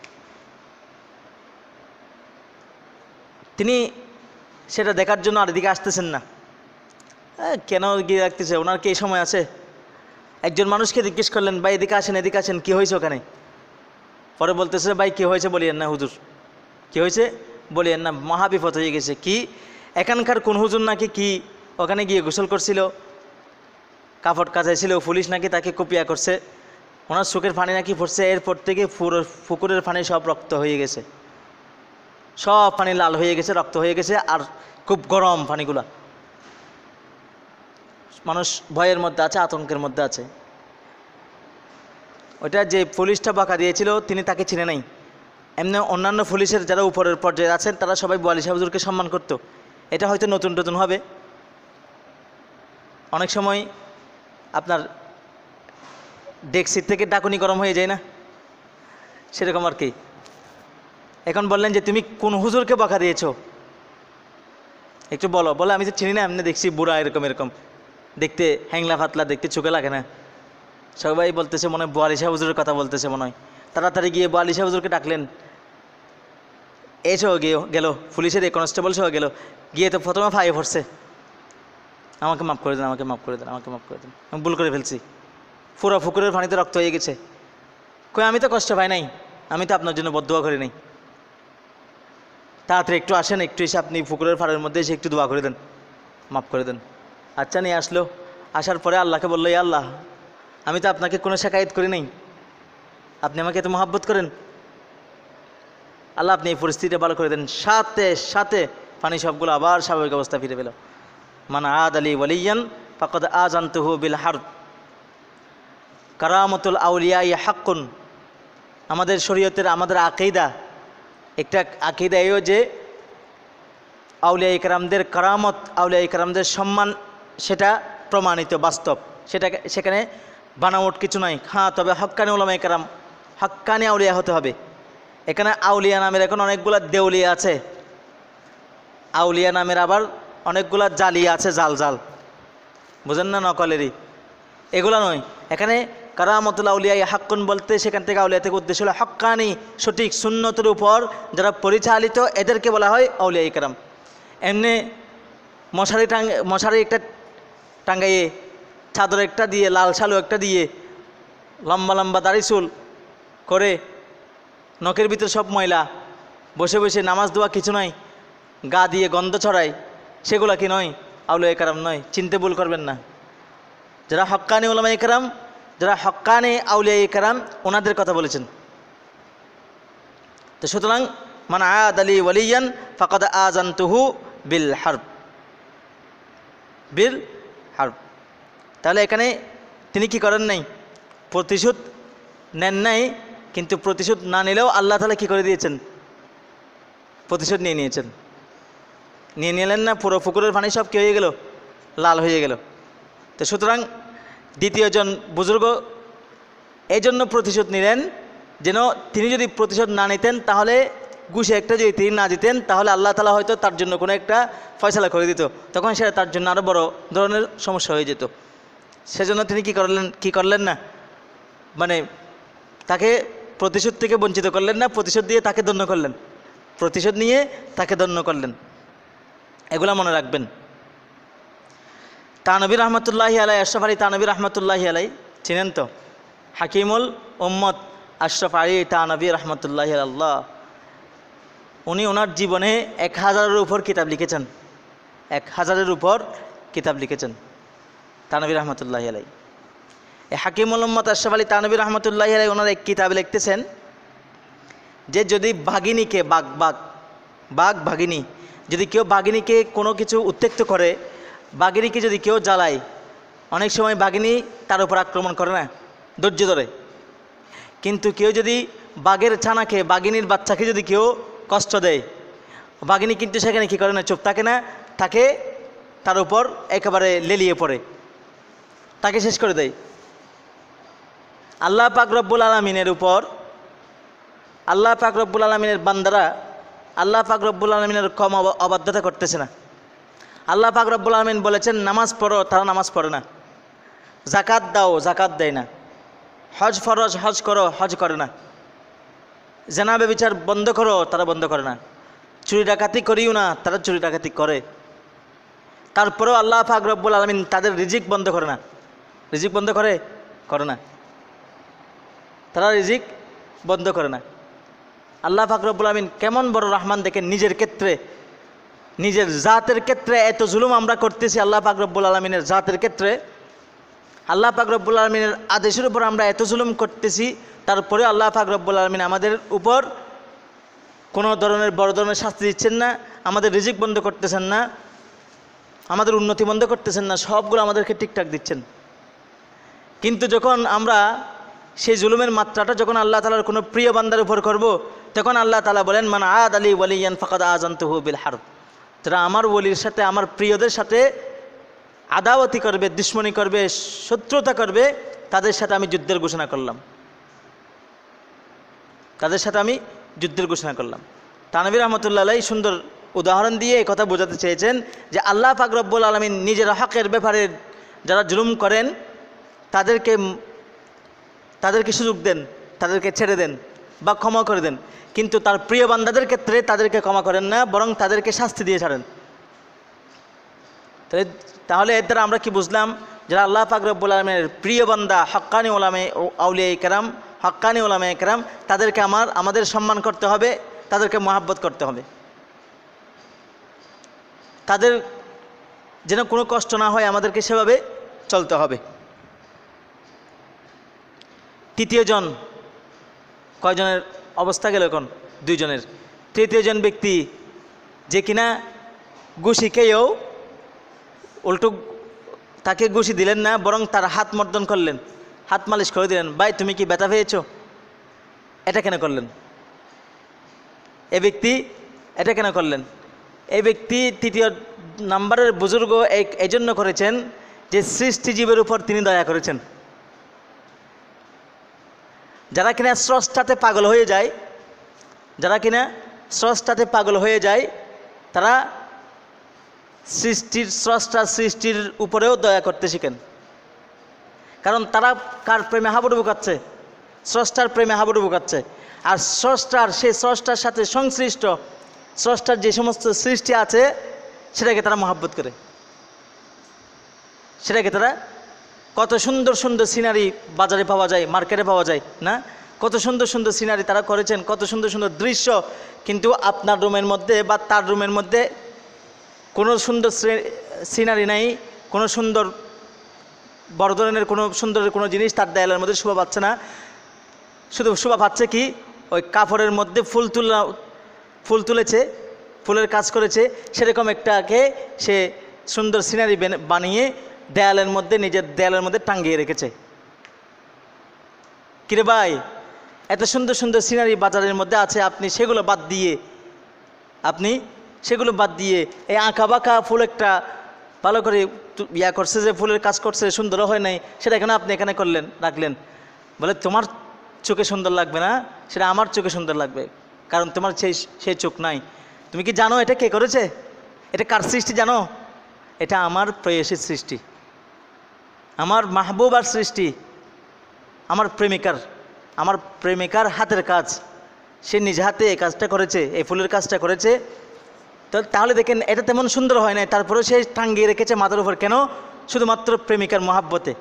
তিনি সেটা দেখার জন্য আর এদিকে আসতেছেন না। কেন ঘিরে রাখতেছে, ওনার কি এই সময় আছে? একজন মানুষকে জিজ্ঞেস করলেন, ভাই এদিকে আসেন, এদিকে আসেন, কী হয়েছে ওখানে? পরে বলতেছে, ভাই কী হয়েছে বলিয়েন না হুজুর, কী হয়েছে বলিয়েন না, মহাবিপদ হয়ে গেছে। কি এখানকার কোন হুজুর নাকি কি ওখানে গিয়ে গোসল করছিল, কাপড় কাচাইছিল, পুলিশ নাকি তাকে কুপিয়া করছে, ওনার চোখের পানি নাকি পড়ছে, এরপর থেকে পুরো পুকুরের পানি সব রক্ত হয়ে গেছে, সব পানি লাল হয়ে গেছে, রক্ত হয়ে গেছে, আর খুব গরম পানিগুলা। মানুষ ভয়ের মধ্যে আছে, আতঙ্কের মধ্যে আছে। ওইটা যে পুলিশটা বকা দিয়েছিল তিনি তাকে চিনে নাই। এমনি অন্যান্য পুলিশের যারা উপরের পর্যায়ে আছেন তারা সবাই বোয়ালি সাহেব হুজুরকে সম্মান করতো। এটা হয়তো নতুন নতুন হবে, অনেক সময় আপনার ডেস্ক থেকে ডাকুনি গরম হয়ে যায় না, সেরকম আর কি। এখন বললেন যে তুমি কোন হুজুরকে বকা দিয়েছো, একটু বলো। বলে আমি তো চিনি না, এমনি দেখছি বুড়া এরকম এরকম দেখতে, হ্যাংলা ফাতলা দেখতে, চোখে লাগে না। সবাই বলতেছে মনে হয় বোয়ালি সাহেব হুজুরের কথা বলতেছে মনে হয়। তাড়াতাড়ি গিয়ে বোয়ালি সাহেব হুজুরকে ডাকলেন, এসেও গেল, পুলিশের এই কনস্টেবল সহ গেল, গিয়ে তো প্রথমে ফাইয়ে পড়ছে, আমাকে মাফ করে দেন, আমাকে মাফ করে দেন, আমাকে মাফ করে দেন, আমি ভুল করে ফেলছি, পুরো পুকুরের পানিতে রক্ত হয়ে গেছে। কই আমি তো কষ্ট পাই নাই, আমি তো আপনার জন্য বদদুয়া করি নাই। তাড়াতাড়ি একটু আসেন, একটু এসে আপনি পুকুরের পাড়ের মধ্যে এসে একটু দোয়া করে দেন, মাফ করে দেন। আচ্ছা, নিয়ে আসলো। আসার পরে আল্লাহকে বললো, ইয়া আল্লাহ, আমি তো আপনাকে কোনো শেকায়ত করি নাই, আপনি আমাকে এত মহব্বত করেন, আল্লাহ আপনি এই পরিস্থিতিটা ভালো করে দেন। সাথে সাথে পানি সবগুলো আবার স্বাভাবিক অবস্থা ফিরে পেল। মান আদ আলী ওয়ালিয়ান ফাকাদ আযানতুহু বিল হারব। কারামতুল আউলিয়া হাক্কুন। আমাদের শরীয়তের, আমাদের আকীদা, একটা আকীদা এও যে আউলিয়া ইকরামদের কারামত, আউলিয়া ইকরামদের সম্মান, সেটা প্রমাণিত, বাস্তব, সেখানে বানাওয়াট কিছু নাই। হ্যাঁ, তবে হক্কানি উলামা ইকরাম, হক্কানি আউলিয়া হতে হবে। এখানে আউলিয়া নামের এখন অনেকগুলা দেউলিয়া আছে, আউলিয়া নামের আবার অনেকগুলা জালিয়া আছে, জাল জাল, বুঝেন না, নকলেরই, এগুলা নয়। এখানে কারামতুল আউলিয়া হাক্কুন বলতে সেখান থেকে আউলিয়া থেকে উদ্দেশ্য হলো হক্কানি, সঠিক সুন্নতের উপর যারা পরিচালিত, এদেরকে বলা হয় আউলিয়া ইকরাম। এমনি মশারি একটা টাঙ্গাইয়ে, চাদর একটা দিয়ে, লাল শালু একটা দিয়ে, লম্বা লম্বা দাড়ি চুল করে, নখের ভিতর সব ময়লা, বসে বসে নামাজ দেওয়া কিছু নয়, গা দিয়ে গন্ধ ছড়ায়, সেগুলা কি নয়? আউলিয়া ইকরাম নয়, চিনতে ভুল করবেন না। যারা হক্কানি উলামা ইকরাম, যারা হক্কানি আউলিয়া ইকরাম, ওনাদের কথা বলেছেন। তো সুতরাং মান আদ আলী ওয়ালিয়ান ফাকাদ আযানতুহু বিল হারব, বিল হারব। তাহলে এখানে তিনি কি করেন নাই? প্রতিশোধ নেন নাই, কিন্তু প্রতিশোধ না নিলেও আল্লাহ তাআলা কি করে দিয়েছেন? প্রতিশোধ নিয়ে নিয়েছেন। নিয়ে নিলেন না, পুরো পুকুরের পানি সব কী হয়ে গেল? লাল হয়ে গেল। তো সুতরাং দ্বিতীয়জন বুজুর্গ এই জন্য প্রতিশোধ নিলেন, যেন তিনি যদি প্রতিশোধ না নিতেন, তাহলে ঘুষে একটা যদি তিনি না দিতেন, তাহলে আল্লাহ তাআলা হয়তো তার জন্য কোনো একটা ফয়সালা করে দিত, তখন সেটা তার জন্য আরও বড় ধরনের সমস্যা হয়ে যেত। সেজন্য তিনি কি করলেন না, মানে তাকে প্রতিশোধ থেকে বঞ্চিত করলেন না, প্রতিশোধ দিয়ে তাকে দণ্ড করলেন, প্রতিশোধ নিয়ে তাকে দণ্ড করলেন। এগুলা মনে রাখবেন। তানবী রহমতুল্লাহি আলাই, আশরাফ আলী তানবী রহমতুল্লাহি আলাই চিনেন তো? হাকিমুল উম্মত আশরাফ আলী তানবী রহমতুল্লাহি আল্লাহ, উনি ওনার জীবনে 1000-এর উপর কিতাব লিখেছেন, 1000-এর উপর কিতাব লিখেছেন তানবী রহমতুল্লাহি আলাই। এই হাকিমুল উম্মত আশরাফ আলী তানবী রহমতুল্লাহি আলাই ওনার এক কিতাবে লিখতেছেন যে যদি বাঘিনীকে, বাঘ বাঘিনী, যদি কেউ বাঘিনীকে কোনো কিছু উত্ত্যক্ত করে, বাঘিনীকে যদি কেউ জ্বালায়, অনেক সময় বাঘিনী তার উপর আক্রমণ করে না, ধৈর্য ধরে। কিন্তু কেউ যদি বাঘের ছানাকে, বাঘিনীর বাচ্চাকে যদি কেউ কষ্ট দেয়, বাঘিনী কিন্তু সেখানে কী করে না, চুপ থাকে না, তাকে তার উপর একেবারে লেলিয়ে পড়ে, তাকে শেষ করে দেয়। আল্লাহ পাক রব্বুল আলামিনের উপর, আল্লাহ পাক রব্বুল আলামিনের বান্দারা আল্লাহ পাক রব্বুল আলামিনের কম অবাধ্যতা করতেছে না। আল্লাহ পাক রব্বুল আলামিন বলেছেন নামাজ পড়ো, তারা নামাজ পড়ে না। জাকাত দাও, জাকাত দেয় না। হজ ফরজ, হজ করো, হজ করে না। জেনা ব্যভিচার বন্ধ করো, তারা বন্ধ করে না। চুরি ডাকাতি করিও না, তারা চুরি ডাকাতি করে। তারপরেও আল্লাহ পাক রব্বুল আলামিন তাদের রিজিক বন্ধ করে না। রিজিক বন্ধ করে না, তারা রিজিক বন্ধ করে না। আল্লাহ পাক রব্বুল আলামিন কেমন বড় রহমান দেখেন, নিজের ক্ষেত্রে, নিজের জাতের ক্ষেত্রে এত জুলুম আমরা করতেছি। আল্লাহ পাক রব্বুল আলামিনের জাতের ক্ষেত্রে, আল্লাহ পাক রব্বুল আলামিনের আদেশের উপর আমরা এত জুলুম করতেছি, তারপরে আল্লাহ পাক রব্বুল আলামিন আমাদের উপর কোনো ধরনের বড় ধরনের শাস্তি দিচ্ছেন না, আমাদের রিজিক বন্ধ করতেছেন না, আমাদের উন্নতি বন্ধ করতেছেন না, সবগুলো আমাদেরকে ঠিকঠাক দিচ্ছেন। কিন্তু যখন আমরা সেই জুলুমের মাত্রাটা যখন আল্লাহ তাআলার কোনো প্রিয় বান্দার উপর করব, তখন আল্লাহ তাআলা বলেন মান আদ আলী ওয়ালিয়ান ফাকাদ আযানতুহু বিল হারব। যারা আমার ওলির সাথে, আমার প্রিয়দের সাথে আদাওয়াতি করবে, দুশমনি করবে, শত্রুতা করবে, তাদের সাথে আমি যুদ্ধের ঘোষণা করলাম, তাদের সাথে আমি যুদ্ধের ঘোষণা করলাম। তানবী রহমতুল্লাহ আলাইহি সুন্দর উদাহরণ দিয়ে এই কথা বোঝাতে চেয়েছেন যে আল্লাহ পাক রব্বুল আলামিন নিজের হকের ব্যাপারে যারা জুলুম করেন তাদেরকে সুযোগ দেন, তাদেরকে ছেড়ে দেন বা ক্ষমা করে দেন, কিন্তু তার প্রিয় বান্দাদের ক্ষেত্রে তাদেরকে ক্ষমা করেন না, বরং তাদেরকে শাস্তি দিয়ে ছাড়েন। তাহলে এর দ্বারা আমরা কি বুঝলাম? যারা আল্লাহ পাক রব্বুল আলামিনের প্রিয় বান্দা, হক্কানি উলামা আউলিয়া ইকরাম, হক্কানি উলামা ইকরাম, তাদেরকে আমাদের সম্মান করতে হবে, তাদেরকে মহব্বত করতে হবে। তাদের যেন কোনো কষ্ট না হয়, আমাদেরকে সেভাবে চলতে হবে। তৃতীয় জন, কয়জনের অবস্থা গেল এখন? 2 জনের। তৃতীয় জন ব্যক্তি যে কিনা ঘুষি খেয়েও উল্টো তাকে ঘুষি দিলেন না, বরং তার হাত মর্দন করলেন, হাত মালিশ করে দিলেন। ভাই তুমি কি ব্যথা পেয়েছ? এটা কেন করলেন? এই ব্যক্তি এটা কেন করলেন? এই ব্যক্তি তৃতীয় নাম্বারের বুজুর্গ এই জন্য করেছেন যে সৃষ্টিজীবের উপর তিনি দয়া করেছেন। যারা কিনা স্রষ্টাতে পাগল হয়ে যায়, যারা কিনা স্রষ্টাতে পাগল হয়ে যায়, তারা স্রষ্টার সৃষ্টির উপরেও দয়া করতে শিখেন। কারণ তারা কার প্রেমে হাবুডুবু খাচ্ছে? স্রষ্টার প্রেমে হাবুডুবু খাচ্ছে। আর সেই স্রষ্টার সাথে সংশ্লিষ্ট স্রষ্টার যে সমস্ত সৃষ্টি আছে সেটাকে তারা মহব্বত করে, সেটাকে তারা, কত সুন্দর সুন্দর সিনারি বাজারে পাওয়া যায়, মার্কেটে পাওয়া যায় না? কত সুন্দর সুন্দর সিনারি তারা করেছেন, কত সুন্দর সুন্দর দৃশ্য। কিন্তু আপনার রুমের মধ্যে বা তার রুমের মধ্যে কোনো সুন্দর সিনারি নাই, কোনো সুন্দর বড় ধরনের কোনো সুন্দরের কোনো জিনিস তার দেয়ালের মধ্যে শোভা পাচ্ছে না। শুধু শোভা পাচ্ছে কি, ওই কাপড়ের মধ্যে ফুল তুলেছে, ফুলের কাজ করেছে, সেরকম একটাকে সে সুন্দর সিনারি বানিয়ে দেয়ালের মধ্যে, নিজের দেয়ালের মধ্যে টাঙ্গিয়ে রেখেছে। কিরে ভাই, এত সুন্দর সুন্দর সিনারি বাজারের মধ্যে আছে, আপনি সেগুলো বাদ দিয়ে এই আঁকা বাঁকা ফুল একটা ভালো করে করছে, যে ফুলের কাজ করছে, সুন্দরও হয় নাই, সেটা এখানে আপনি এখানে রাখলেন। বলে তোমার চোখে সুন্দর লাগবে না, সেটা আমার চোখে সুন্দর লাগবে, কারণ তোমার সেই চোখ নাই। তুমি কি জানো এটা কে করেছে? এটা কার সৃষ্টি জানো? এটা আমার প্রেয়সীর সৃষ্টি, আমার মাহবুবার সৃষ্টি, আমার প্রেমিকার হাতের কাজ। সে নিজ হাতে এই কাজটা করেছে, এই ফুলের কাজটা করেছে। তাহলে দেখেন এটা তেমন সুন্দর হয় না, তারপরেও সে টাঙ্গিয়ে রেখেছে মাথার উপর। কেন? শুধুমাত্র প্রেমিকার মহাব্বতে।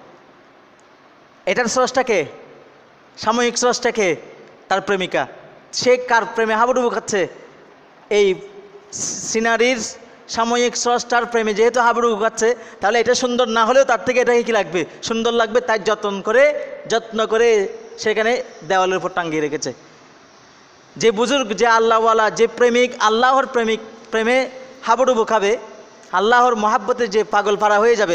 এটার স্রষ্টাকে, সাময়িক স্রষ্টাকে, তার প্রেমিকা। সে কার প্রেমে হাবুডুবু খাচ্ছে? এই সিনারির সাময়িক স্রষ্টার প্রেমে যেহেতু হাবুডুবু খাচ্ছে, তাহলে এটা সুন্দর না হলেও তার থেকে এটাকে কি লাগবে? সুন্দর লাগবে। তাই যত্ন করে সেখানে দেওয়ালের উপর টাঙ্গিয়ে রেখেছে। যে বুজুর্গ, যে আল্লাহওয়ালা, যে প্রেমিক, আল্লাহর প্রেমে হাবুডুবু খাবে, আল্লাহর মহাব্বতে যে পাগল পারা হয়ে যাবে,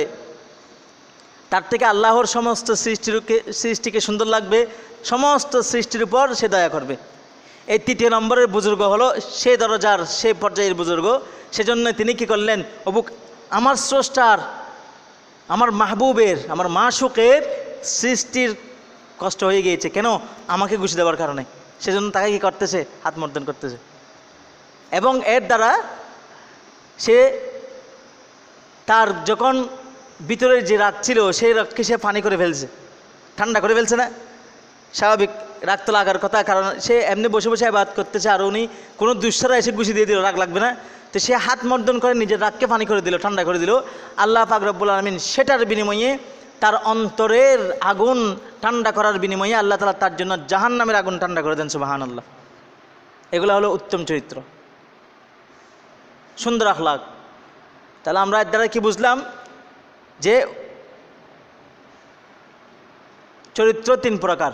তার থেকে আল্লাহর সমস্ত সৃষ্টিকে সুন্দর লাগবে, সমস্ত সৃষ্টির উপর সে দয়া করবে। এই তৃতীয় নম্বরের বুজুর্গ হলো সে দরজার, সে পর্যায়ের বুজুর্গ। সেজন্য তিনি কি করলেন? আমার স্রষ্টার, আমার মাহবুবের, আমার মাশুকের সৃষ্টির কষ্ট হয়ে গিয়েছে। কেন? আমাকে ঘুষি দেওয়ার কারণে। সেজন্য তাকে কি করতেছে? হাত মর্দন করতেছে। এবং এর দ্বারা সে তার যখন ভিতরের যে রাগ ছিল, সেই রাগকে সে পানি করে ফেলছে, ঠান্ডা করে ফেলছে না? স্বাভাবিক রাগ তো লাগার কথা, কারণ সে এমনি বসে বসে ইবাদত করতেছে, আর উনি কোনো দুঃসারা এসে ঘুষি দিয়ে দিল, রাগ লাগবে না? তো সে হাত মর্দন করে নিজের রাগকে পানি করে দিল, ঠান্ডা করে দিল। আল্লাহ পাক রব্বুল আলামিন সেটার বিনিময়ে, তার অন্তরের আগুন ঠান্ডা করার বিনিময়ে আল্লাহ তাআলা তার জন্য জাহান্নামের আগুন ঠান্ডা করে দেন। সুবহানাল্লাহ। এগুলো হলো উত্তম চরিত্র, সুন্দর আখলাক। তাহলে আমরা এর দ্বারা কি বুঝলাম? যে চরিত্র 3 প্রকার।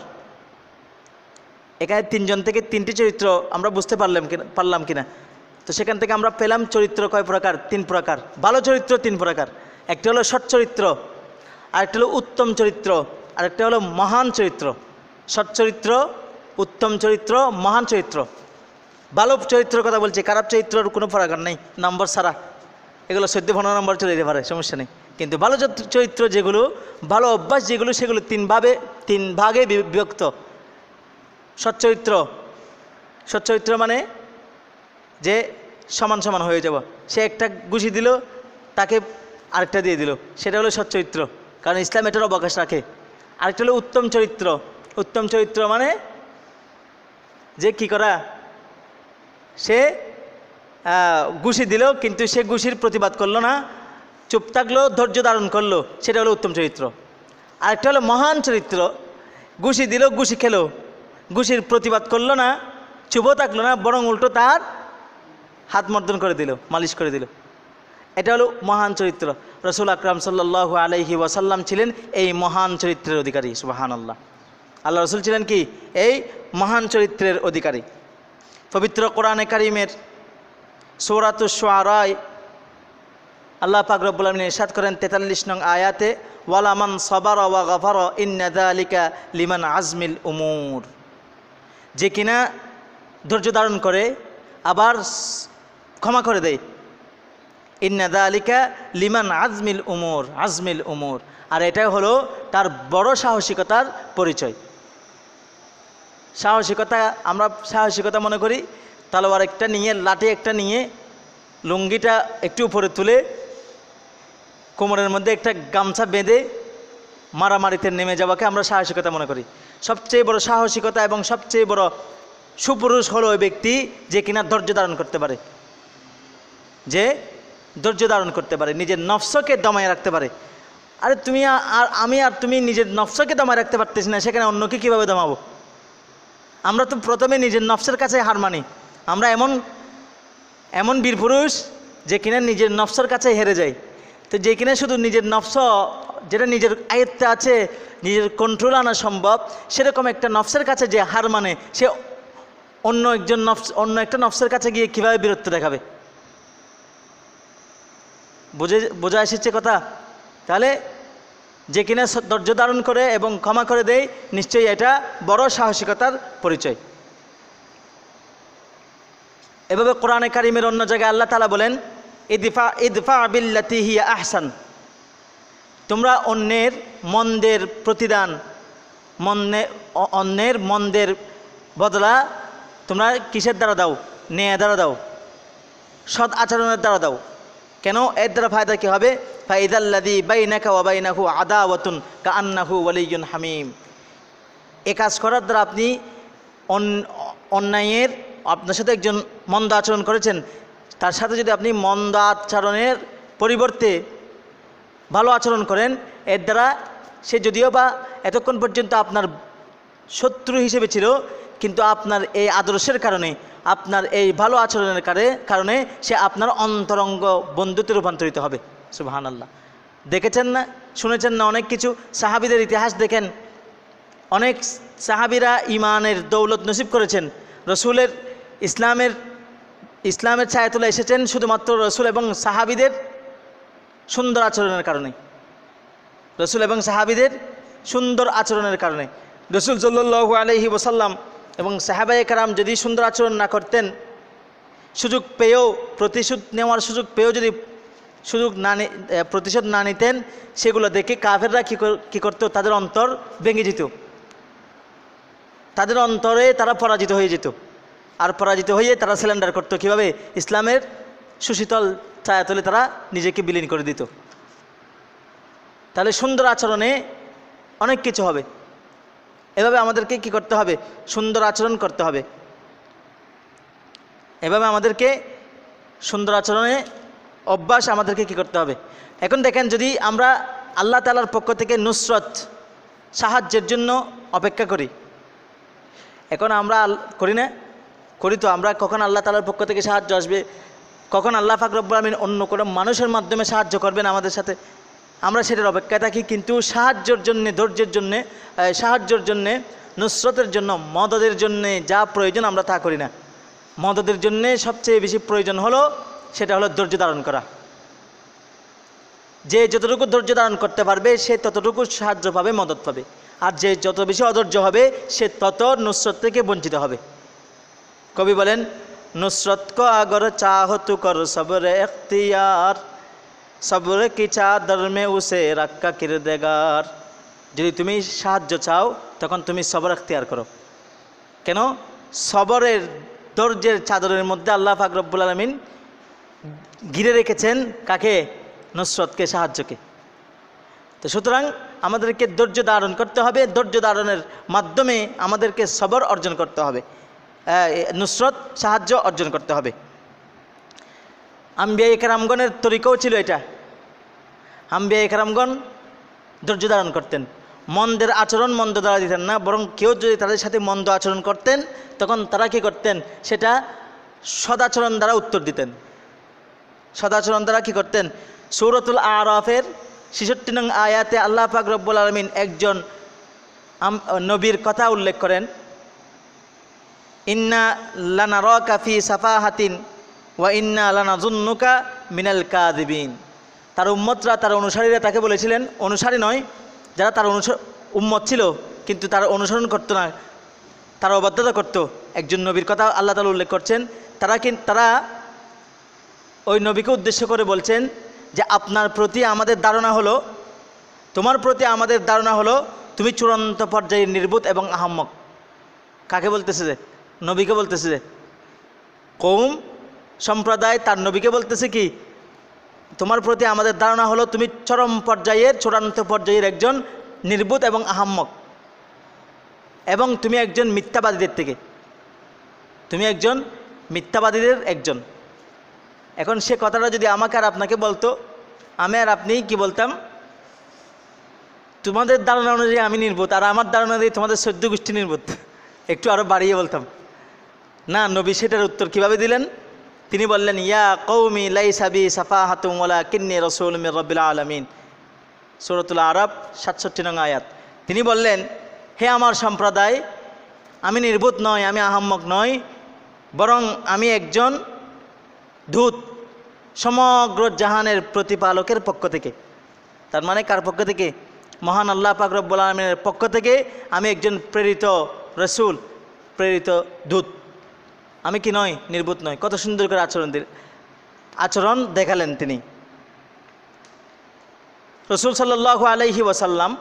এখানে 3 জন থেকে 3টি চরিত্র আমরা বুঝতে পারলাম কিনা? তো সেখান থেকে আমরা পেলাম চরিত্র কয় প্রকার? 3 প্রকার। ভালো চরিত্র 3 প্রকার। একটা হলো সৎ চরিত্র, আরেকটা হলো উত্তম চরিত্র, আরেকটা হলো মহান চরিত্র। সৎ চরিত্র, উত্তম চরিত্র, মহান চরিত্র। ভালো চরিত্রের কথা বলছি, খারাপ চরিত্রের কোনো প্রকার নেই, নম্বর ছাড়া। এগুলো 14-15 নম্বর চলে যেতে পারে, সমস্যা নেই। কিন্তু ভালো চরিত্র যেগুলো, ভালো অভ্যাস যেগুলো, সেগুলো 3 ভাগে বিভক্ত। সচ্চরিত্র মানে যে সমান সমান হয়ে যাব। সে একটা ঘুষি দিল, তাকে আরেকটা দিয়ে দিল, সেটা হলো সচ্চরিত্র, কারণ ইসলাম এটার অবকাশ রাখে। আরেকটা হলো উত্তম চরিত্র। উত্তম চরিত্র মানে যে কি করা, সে ঘুষি দিল, কিন্তু সে ঘুষির প্রতিবাদ করলো না, চুপ থাকলো, ধৈর্য ধারণ করলো, সেটা হলো উত্তম চরিত্র। আরেকটা হলো মহান চরিত্র। ঘুষি দিল, ঘুষি খেলো, ঘুষির প্রতিবাদ করলো না, চুপও থাকলো না, বরং উল্টো তার হাত মর্দন করে দিল, মালিশ করে দিল। এটা হলো মহান চরিত্র। রসুল আকরাম সাল্লাল্লাহু আলাইহি ওয়াসাল্লাম ছিলেন এই মহান চরিত্রের অধিকারী। সুবহানাল্লাহ। আল্লাহ রসুল ছিলেন কি এই মহান চরিত্রের অধিকারী। পবিত্র কোরআনে কারিমের সূরাতুশ শুআরায় আল্লাহ পাক রব্বুল আলামিন ইরশাদ করেন 43 নং আয়াতে, ওয়ালা মান সাবারা ওয়া গাফারা ইন্না যালিকা লিমান আজমিল উমুর। যে কিনা ধৈর্য ধারণ করে আবার ক্ষমা করে দেয়, ইন্না যালিকা লিমান আজমিল উমুর, আজমিল উমুর। আর এটাই হলো তার বড় সাহসিকতার পরিচয়। সাহসিকতা, আমরা সাহসিকতা মনে করি তলোয়ার একটা নিয়ে, লাঠি একটা নিয়ে, লুঙ্গিটা একটু উপরে তুলে, কোমরের মধ্যে একটা গামছা বেঁধে মারামারিতে নেমে যাওয়াকে আমরা সাহসিকতা মনে করি। সবচেয়ে বড় সাহসিকতা এবং সবচেয়ে বড় সুপুরুষ হলো ওই ব্যক্তি যে কিনা ধৈর্য ধারণ করতে পারে, যে ধৈর্য ধারণ করতে পারে, নিজের নফসকে দমায় রাখতে পারে। আরে তুমি আর আমি আর তুমি নিজের নফসকে দমায় রাখতে পারতেছি না, সেখানে অন্যকে কীভাবে দমাবো? আমরা তো প্রথমে নিজের নফসের কাছে হার মানি। আমরা এমন বীরপুরুষ যে কিনা নিজের নফসের কাছে হেরে যায়। তো যে কিনা শুধু নিজের নফস, যেটা নিজের আয়ত্তে আছে, নিজের কন্ট্রোল আনা সম্ভব, সেরকম একটা নফসের কাছে যে হার মানে, সে অন্য একটা নফসের কাছে গিয়ে কীভাবে বীরত্ব দেখাবে? বোঝা এসেছে কথা? তাহলে যে কিনা ধৈর্য ধারণ করে এবং ক্ষমা করে দেয়, নিশ্চয়ই এটা বড় সাহসিকতার পরিচয়। এভাবে কোরআনে কারিমের অন্য জায়গায় আল্লাহ তাআলা বলেন, ইদফা বিল্লাতি হিয়া আহসান। তোমরা অন্যের মন্দের প্রতিদান, অন্যের মন্দের বদলা তোমরা কিসের দ্বারা দাও? ন্যায় দ্বারা দাও, সৎ আচরণের দ্বারা দাও। কেন? এর দ্বারা ফায়দা কী হবে? ফাইদাল্লাযী বাইনাকা ওয়া বাইনাহু আদাওয়াতুন কাআন্নাহু ওয়ালিয়্যুন হামীম। এ কাজ করার দ্বারা আপনি অন্যায়ের, আপনার সাথে একজন মন্দ আচরণ করেছেন, তার সাথে যদি আপনি মন্দ আচরণের পরিবর্তে ভালো আচরণ করেন, এর দ্বারা সে যদিও বা এতক্ষণ পর্যন্ত আপনার শত্রু হিসেবে ছিল, কিন্তু আপনার এই আদর্শের কারণে, আপনার এই ভালো আচরণের কারণে সে আপনার অন্তরঙ্গ বন্ধুতে রূপান্তরিত হবে। সুবহানাল্লাহ। দেখেছেন না, শুনেছেন না অনেক কিছু? সাহাবীদের ইতিহাস দেখেন, অনেক সাহাবীরা ইমানের দৌলত নসিব করেছেন, রসুলের ইসলামের ছায়াতলে এসেছেন শুধুমাত্র রসুল এবং সাহাবীদের সুন্দর আচরণের কারণে। রসুল এবং সাহাবীদের সুন্দর আচরণের কারণে রসুল সাল্লাল্লাহু আলাইহি ওয়াসাল্লাম এবং সাহাবায়ে কেরাম যদি সুন্দর আচরণ না করতেন, সুযোগ পেয়েও, প্রতিশোধ নেওয়ার সুযোগ পেয়েও যদি প্রতিশোধ না নিতেন, সেগুলো দেখে কাফেররা কী করতো? তাদের অন্তর ভেঙে যেত, তাদের অন্তরে তারা পরাজিত হয়ে যেত। আর পরাজিত হয়ে তারা সিলিন্ডার করতো কীভাবে? ইসলামের সুশীতল ছায়াতলে তারা নিজেকে বিলীন করে দিত। তাহলে সুন্দর আচরণে অনেক কিছু হবে। এভাবে আমাদেরকে কি করতে হবে? সুন্দর আচরণ করতে হবে। এভাবে আমাদেরকে সুন্দর আচরণে অভ্যাস আমাদেরকে কি করতে হবে? এখন দেখেন, যদি আমরা আল্লাহ তাআলার পক্ষ থেকে নুসরত, সাহায্যের জন্য অপেক্ষা করি, এখন আমরা করি না? করি তো। আমরা কখন আল্লাহ তাআলার পক্ষ থেকে সাহায্য আসবে, কখন আল্লাহ পাক রব্বুল আমিন অন্য কোনো মানুষের মাধ্যমে সাহায্য করবেন আমাদের সাথে, আমরা সেটার অপেক্ষায় থাকি। কিন্তু সাহায্যের জন্যে, ধৈর্যের জন্যে, সাহায্যের জন্যে, নুসরতের জন্য, মদদের জন্যে যা প্রয়োজন আমরা তা করি না। মদদের জন্যে সবচেয়ে বেশি প্রয়োজন হলো, সেটা হলো ধৈর্য ধারণ করা। যে যতটুকু ধৈর্য ধারণ করতে পারবে সে ততটুকু সাহায্য পাবে, মদদ পাবে। আর যে যত বেশি অধৈর্য হবে সে তত নুসরত থেকে বঞ্চিত হবে। কবি বলেন, নুসরত কো আগর চাহ তু কর সবরে ইখতিয়ার, সবরে কি চাদর মে উসে রাক্কা কিরদেগার। যদি তুমি সাহায্য চাও তখন তুমি সবর ইখতিয়ার করো। কেন? সবরের, ধৈর্যের চাদরের মধ্যে আল্লাহ পাক রব্বুল আলামিন ঘিরে রেখেছেন কাকে? নুসরতকে, সাহায্যকে। তো সুতরাং আমাদেরকে ধৈর্য ধারণ করতে হবে। ধৈর্য ধারণের মাধ্যমে আমাদেরকে সবর অর্জন করতে হবে, নুসরত, সাহায্য অর্জন করতে হবে। আম্বিয়া কেরামগণের তরিকাও ছিল এটা। আম্বিয়া কেরামগণ ধৈর্য ধারণ করতেন, মন্দের আচরণ মন্দ দ্বারা দিতেন না, বরং কেউ যদি তাদের সাথে মন্দ আচরণ করতেন তখন তারা কী করতেন? সেটা সদাচরণ দ্বারা উত্তর দিতেন। সদাচরণ দ্বারা কী করতেন? সূরাতুল আরাফের ৬৬ নং আয়াতে আল্লাহ পাক রব্বুল আলামিন একজন নবীর কথা উল্লেখ করেন, ইন্না লানারাকা ফি সাফাহাতিন ওয়া ইন্না লানাযুন্নুকা মিনাল কাযিবিন। তার উম্মতরা, তার অনুসারীরা তাকে বলেছিলেন, অনুসারী নয়, যারা তার উম্মত ছিল কিন্তু তার অনুসরণ করতো না, তারা অবাধ্যতা করত, একজন নবীর কথা আল্লাহ তাআলা উল্লেখ করছেন। তারা ওই নবীকে উদ্দেশ্য করে বলছেন যে আপনার প্রতি আমাদের ধারণা হলো, তোমার প্রতি আমাদের ধারণা হলো তুমি চূড়ান্ত পর্যায়ে নির্বোধ এবং আহাম্মক। কাকে বলতেছে? যে নবীকে বলতেছে। যে কওম সম্প্রদায় তার নবীকে বলতেছে কি, তোমার প্রতি আমাদের ধারণা হলো তুমি চরম পর্যায়ের, চূড়ান্ত পর্যায়ের একজন নির্বোধ এবং আহাম্মক, এবং তুমি একজন মিথ্যাবাদীদের থেকে, তুমি একজন মিথ্যাবাদীদের একজন। এখন সে কথাটা যদি আমাকে আর আপনাকে বলতো, আমি আর আপনি কি বলতাম? তোমাদের ধারণা অনুযায়ী আমি নির্বোধ, আর আমার ধারণা অনুযায়ী তোমাদের 14 গোষ্ঠী নির্বোধ, একটু আরও বাড়িয়ে বলতাম না। নবী সেটার উত্তর কিভাবে দিলেন? তিনি বললেন, ইয়া কওমি লাইসা বি সাফাহাতুন ওয়ালাকিন্নী রাসূলুম মির রাব্বিল আলামিন, সূরাতুল আরাফ ৬৭ নং আয়াত। তিনি বললেন, হে আমার সম্প্রদায়, আমি নির্বোধ নয়, আমি আহাম্মক নয়, বরং আমি একজন দূত সমগ্র জাহানের প্রতিপালকের পক্ষ থেকে। তার মানে কার পক্ষ থেকে? মহান আল্লাহ পাক রব্বুল আলামিনের পক্ষ থেকে আমি একজন প্রেরিত রসুল, প্রেরিত দূত। আমি কি নয়? নির্বোধ নয়। কত সুন্দর করে আচরণ দেখালেন তিনি। রসুল সাল্লাল্লাহু আলাইহি ওয়াসাল্লাম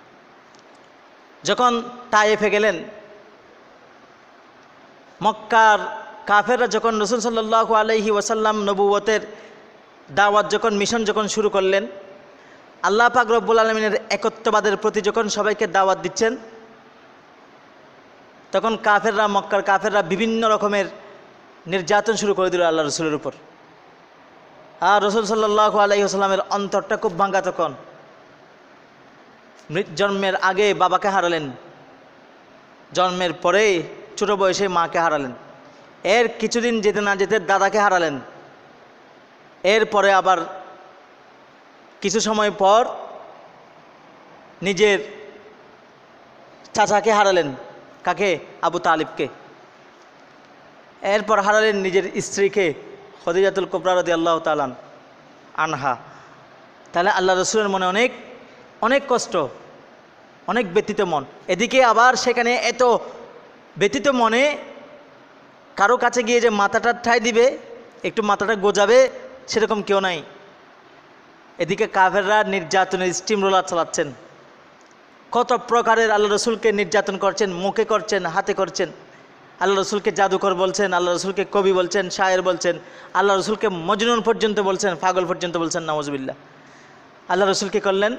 যখন তায়েফে গেলেন, মক্কার কাফেররা যখন রসুল সাল্লাল্লাহু আলাইহি ওয়াসাল্লাম নবুয়তের দাওয়াত যখন মিশন যখন শুরু করলেন, আল্লাহ পাক রব্বুল আলামিনের একত্ববাদের প্রতি যখন সবাইকে দাওয়াত দিচ্ছেন, তখন কাফেররা, মক্কার কাফেররা বিভিন্ন রকমের নির্যাতন শুরু করে দিল আল্লাহ রসুলের উপর। আর রসুল সাল্লাল্লাহু আলাইহি ওয়াসাল্লামের অন্তরটা খুব ভাঙ্গা। তখন জন্মের আগে বাবাকে হারালেন, জন্মের পরে ছোট বয়সে মাকে হারালেন, এর কিছুদিন যেতে না যেতে দাদাকে হারালেন, এরপরে আবার কিছু সময় পর নিজের চাচাকে হারালেন। কাকে? আবু তালিবকে। এরপর হারালেন নিজের স্ত্রীকে, খদিজাতুল কুবরা রাদিয়াল্লাহু তাআলা আনহা। তাহলে আল্লাহ রসুলের মনে অনেক অনেক কষ্ট, অনেক ব্যথিত মন। এদিকে আবার সেখানে এত ব্যথিত মনে কারো কাছে গিয়ে যে মাথাটা ঠাই দিবে, একটু মাথাটা গোজাবে, সেরকম কেউ নাই। এদিকে কাফেররা নির্যাতনের স্টিম রোলার চালাচ্ছেন, কত প্রকারের আল্লাহ রসুলকে নির্যাতন করছেন, মুখে করছেন, হাতে করছেন। আল্লাহ রসুলকে জাদুকর বলছেন, আল্লাহ রসুলকে কবি বলছেন, শায়ের বলছেন, আল্লাহ রসুলকে মজনুন পর্যন্ত বলছেন, পাগল পর্যন্ত বলছেন, নাউজুবিল্লাহ। আল্লাহ রসুল কী করলেন?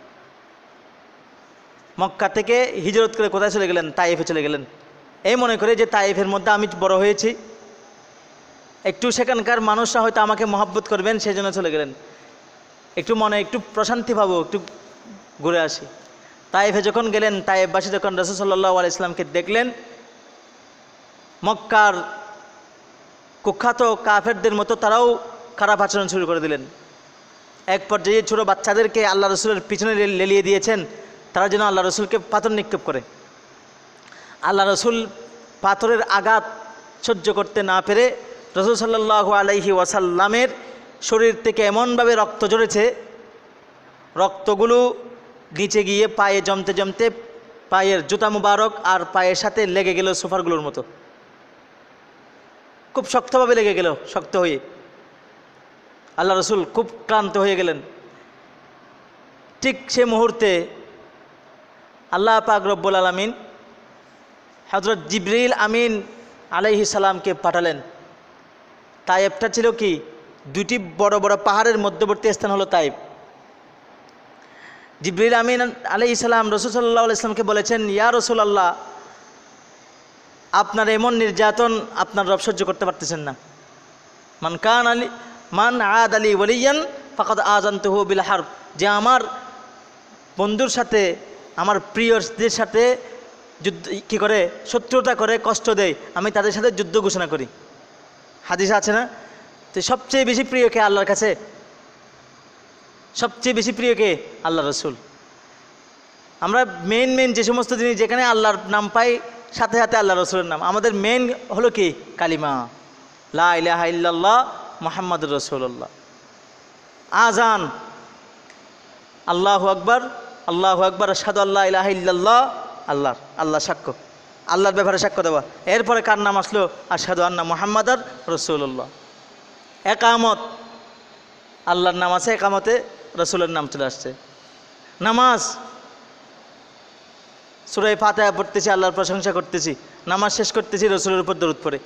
মক্কা থেকে হিজরত করে কোথায় চলে গেলেন? তায়েফে চলে গেলেন। এই মনে করে যে তায়েফের মধ্যে আমি বড় হয়েছি, একটু সেখানকার মানুষরা হয়তো আমাকে মহব্বত করবেন, সেই জন্য চলে গেলেন। একটু মনে একটু প্রশান্তি পাবো, একটু ঘুরে আসি। তায়েফে যখন গেলেন, তায়েফবাসী যখন রাসূল সাল্লাল্লাহু আলাইহি ওয়াসাল্লামকে দেখলেন, মক্কার কুখ্যাত কাফেরদের মতো তারাও খারাপ আচরণ শুরু করে দিলেন। এক পর্যায়ে ছোটো বাচ্চাদেরকে আল্লাহ রসুলের পিছনে লেলিয়ে দিয়েছেন, তারা যেন আল্লাহ রসুলকে পাথর নিক্ষেপ করে। আল্লাহ রসুল পাথরের আঘাত সহ্য করতে না পেরে রসুল সাল্লাল্লাহু আলাইহি ওয়াসাল্লামের শরীর থেকে এমনভাবে রক্ত ঝরেছে, রক্তগুলো নিচে গিয়ে পায়ে জমতে জমতে পায়ের জুতা মুবারক আর পায়ের সাথে লেগে গেল সোফারগুলোর মতো, খুব শক্তভাবে লেগে গেল, শক্ত হয়ে। আল্লাহ রসুল খুব ক্লান্ত হয়ে গেলেন। ঠিক সে মুহূর্তে আল্লাহ পাক রব্বুল আলামিন হযরত জিবরিল আমিন আলাইহিস সালামকে পাঠালেন। তায়েফটা ছিল কি? দুটি বড় বড় পাহাড়ের মধ্যবর্তী স্থান হলো তায়েফ। জিবরিল আমিন আলাইহিস সালাম রাসূল সাল্লাল্লাহু আলাইহি ওয়াসাল্লামকে বলেছেন, ইয়া রাসূলুল্লাহ, আপনার এমন নির্যাতন আপনার রব সহ্য করতে পারতেছেন না। মান আদ আলী ওয়ালিয়ান ফাকাদ আযানতুহু বিল হারব, যে আমার বন্ধুর সাথে, আমার প্রিয়দের সাথে যুদ্ধ কী করে, শত্রুতা করে, কষ্ট দেয়, আমি তাদের সাথে যুদ্ধ ঘোষণা করি। হাদিস আছে না? তো সবচেয়ে বেশি প্রিয় কে আল্লাহর কাছে? সবচেয়ে বেশি প্রিয় কে? আল্লাহ রসুল। আমরা মেন যে সমস্ত জিনিস যেখানে আল্লাহর নাম পাই সাথে সাথে আল্লাহ রসুলের নাম, আমাদের মেন হলো কি? কালিমা, লা ইলাহা ইল্লাল্লাহ মুহাম্মাদুর রাসূলুল্লাহ। আজান, আল্লাহু আকবার, আল্লাহু আকবার, আশহাদু আল্লা ইলাহা ইল্লাল্লাহ, আল্লাহ সাক্ষ্য, আল্লাহর ব্যাপারে সাক্ষ্য দেওয়া। এরপরে কার নাম আসলো? আশহাদু আন্না মুহাম্মাদার রাসূলুল্লাহ। একামত, আল্লাহর নাম আছে, একামতে রসুলের নাম চলে আসছে। নামাজ, সূরা ফাতিহা পড়তেছি, আল্লাহর প্রশংসা করতেছি, নামাজ শেষ করতেছি, রসুলের উপর দরুদ পড়ে।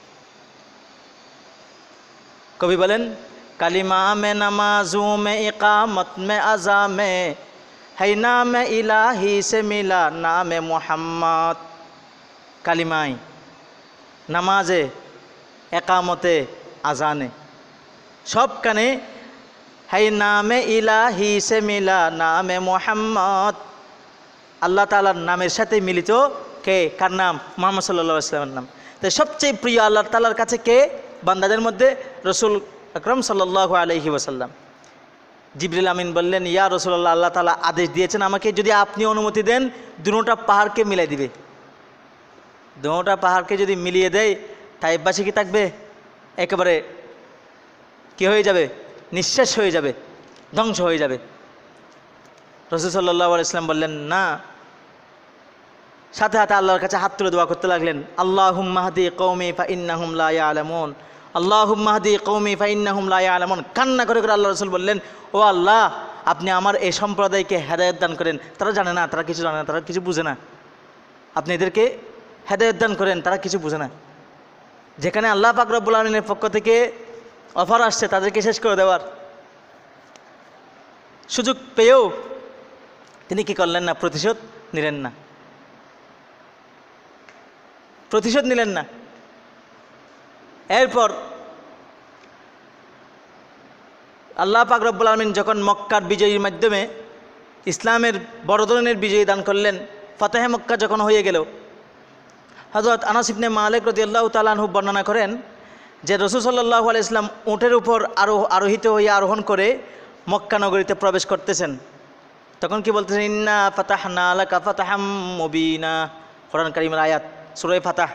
কবি বলেন, কালিমা মে নামাজু মে ইকামত মে আজা মে है नाम इलाही से मिला नाम मोहम्मद। কালিমায়, নামাজে, একামতে, আজানে, সবখানে है नाम इलाही से मिला नाम मोहम्मद। আল্লাহ তাআলার নামের সাথে মিলিত কে? কার নাম? মুহাম্মদ সাল্লাল্লাহু আলাইহি ওয়াসাল্লামের নাম। তাই সবচেয়ে প্রিয় আল্লাহ তাআলার কাছে কে বান্দাদের মধ্যে? রসুল আকরাম সাল্লাল্লাহু আলাইহি ওয়াসাল্লাম। জিবরিল আমিন বললেন, ইয়া রাসূলুল্লাহ, আল্লাহ তাআলা আদেশ দিয়েছেন আমাকে, যদি আপনি অনুমতি দেন দুটোটা পাহাড়কে মিলাই দিবে। দুটোটা পাহাড়কে যদি মিলিয়ে দেয়, তাইফবাসী কি থাকবে? একেবারে কি হয়ে যাবে? নিঃশেষ হয়ে যাবে, ধ্বংস হয়ে যাবে। রাসূল সাল্লাল্লাহু আলাইহি ওয়াসাল্লাম বললেন না। সাথে সাথে আল্লাহর কাছে হাত তুলে দোয়া করতে লাগলেন, আল্লাহুম্মা হাদি কওমি ফাইন্নাহুম লা ইয়ালামুন, আল্লাহুম্মা হাদি কওমি ফাইন্নাহুম লা ইয়ালামুন। কান্না করে করে আল্লাহ রাসূল বললেন, ও আল্লাহ, আপনি আমার এই সম্প্রদায়কে হেদায়েত দান করেন, তারা জানে না, তারা কিছু জানে না, তারা কিছু বুঝে না। আপনি এদেরকে হেদায়েত দান করেন, তারা কিছু বুঝে না। যেখানে আল্লাহ পাক রব্বুল আলামিনের পক্ষ থেকে অফার আসছে তাদেরকে শেষ করে দেওয়ার, সুযোগ পেয়েও তিনি কি করলেন না? প্রতিশোধ নিলেন না, প্রতিশোধ নিলেন না। এরপর আল্লাহ পাক রব্বুল আলামিন যখন মক্কার বিজয়ীর মাধ্যমে ইসলামের বড় ধরনের বিজয়ী দান করলেন, ফাতেহে মক্কা যখন হয়ে গেল, হযরত আনাস ইবনে মালিক রাদিয়াল্লাহু তাআলা আনহু বর্ণনা করেন যে রাসূল সাল্লাল্লাহু আলাইহি ওয়াসাল্লাম উটের উপর আরোহিত হয়ে আরোহণ করে মক্কা নগরীতে প্রবেশ করতেছেন। তখন কি বলতেছেন? ইন্না ফাতাহনা লাকা ফাতাহাম মুবিনা। কোরআন কারীমের আয়াত, সূরা ফাতাহ,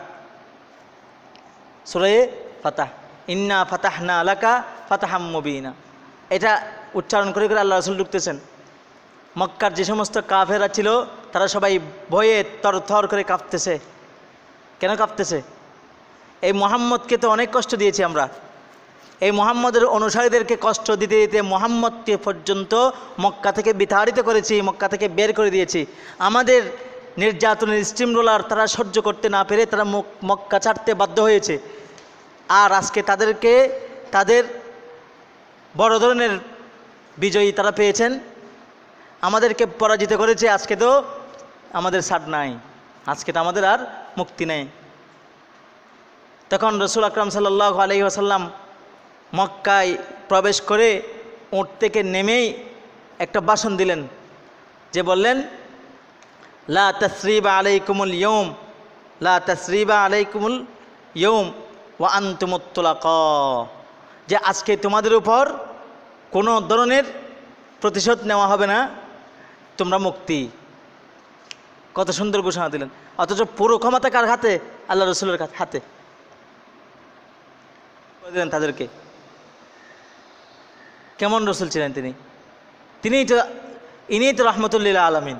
সূরা ফাতাহ, ইন্না ফাতাহনা লাকা ফাতাহাম মুবিনা। এটা উচ্চারণ করে করে আল্লাহ রাসূল ঢুকতেছেন। মক্কার যে সমস্ত কাফেররা ছিল তারা সবাই ভয়ে থরথর করে কাঁপতেছে। কেন কাঁপতেছে? এই মুহাম্মদকে তো অনেক কষ্ট দিয়েছি আমরা, এই মুহাম্মদের অনুসারীদেরকে কষ্ট দিতে দিতে মুহাম্মদকে পর্যন্ত মক্কা থেকে বিতাড়িত করেছি, মক্কা থেকে বের করে দিয়েছি। আমাদের নির্যাতনের স্টিম রোলার তারা সহ্য করতে না পেরে তারা মক্কা ছাড়তে বাধ্য হয়েছে। আর আজকে তাদেরকে তাদের বড় ধরনের বিজয়ী তারা পেয়েছেন, আমাদেরকে পরাজিত করেছে। আজকে তো আমাদের ছাড় নাই, আজকে তো আমাদের আর মুক্তি নেই। তখন রাসূল আকরাম সাল্লাল্লাহু আলাইহি ওয়াসাল্লাম মক্কায় প্রবেশ করে উট থেকে নেমেই একটা ভাষণ দিলেন, যে বললেন, লা তাসরিবা আলাইকুমুল ইয়াউম, লা তাসরিবা আলাইকুমুল ইয়াউম ওয়া আনতুমুত তুলাকা। যে আজকে তোমাদের উপর কোনো ধরনের প্রতিশোধ নেওয়া হবে না, তোমরা মুক্তি। কত সুন্দর ঘোষণা দিলেন। অথচ পুরো ক্ষমতা কার হাতে? আল্লাহ রাসূলের হাতে দিলেন তাদেরকে। কেমন রসুল ছিলেন তিনি? ইনিই তো রাহমাতুল লিল আলামিন,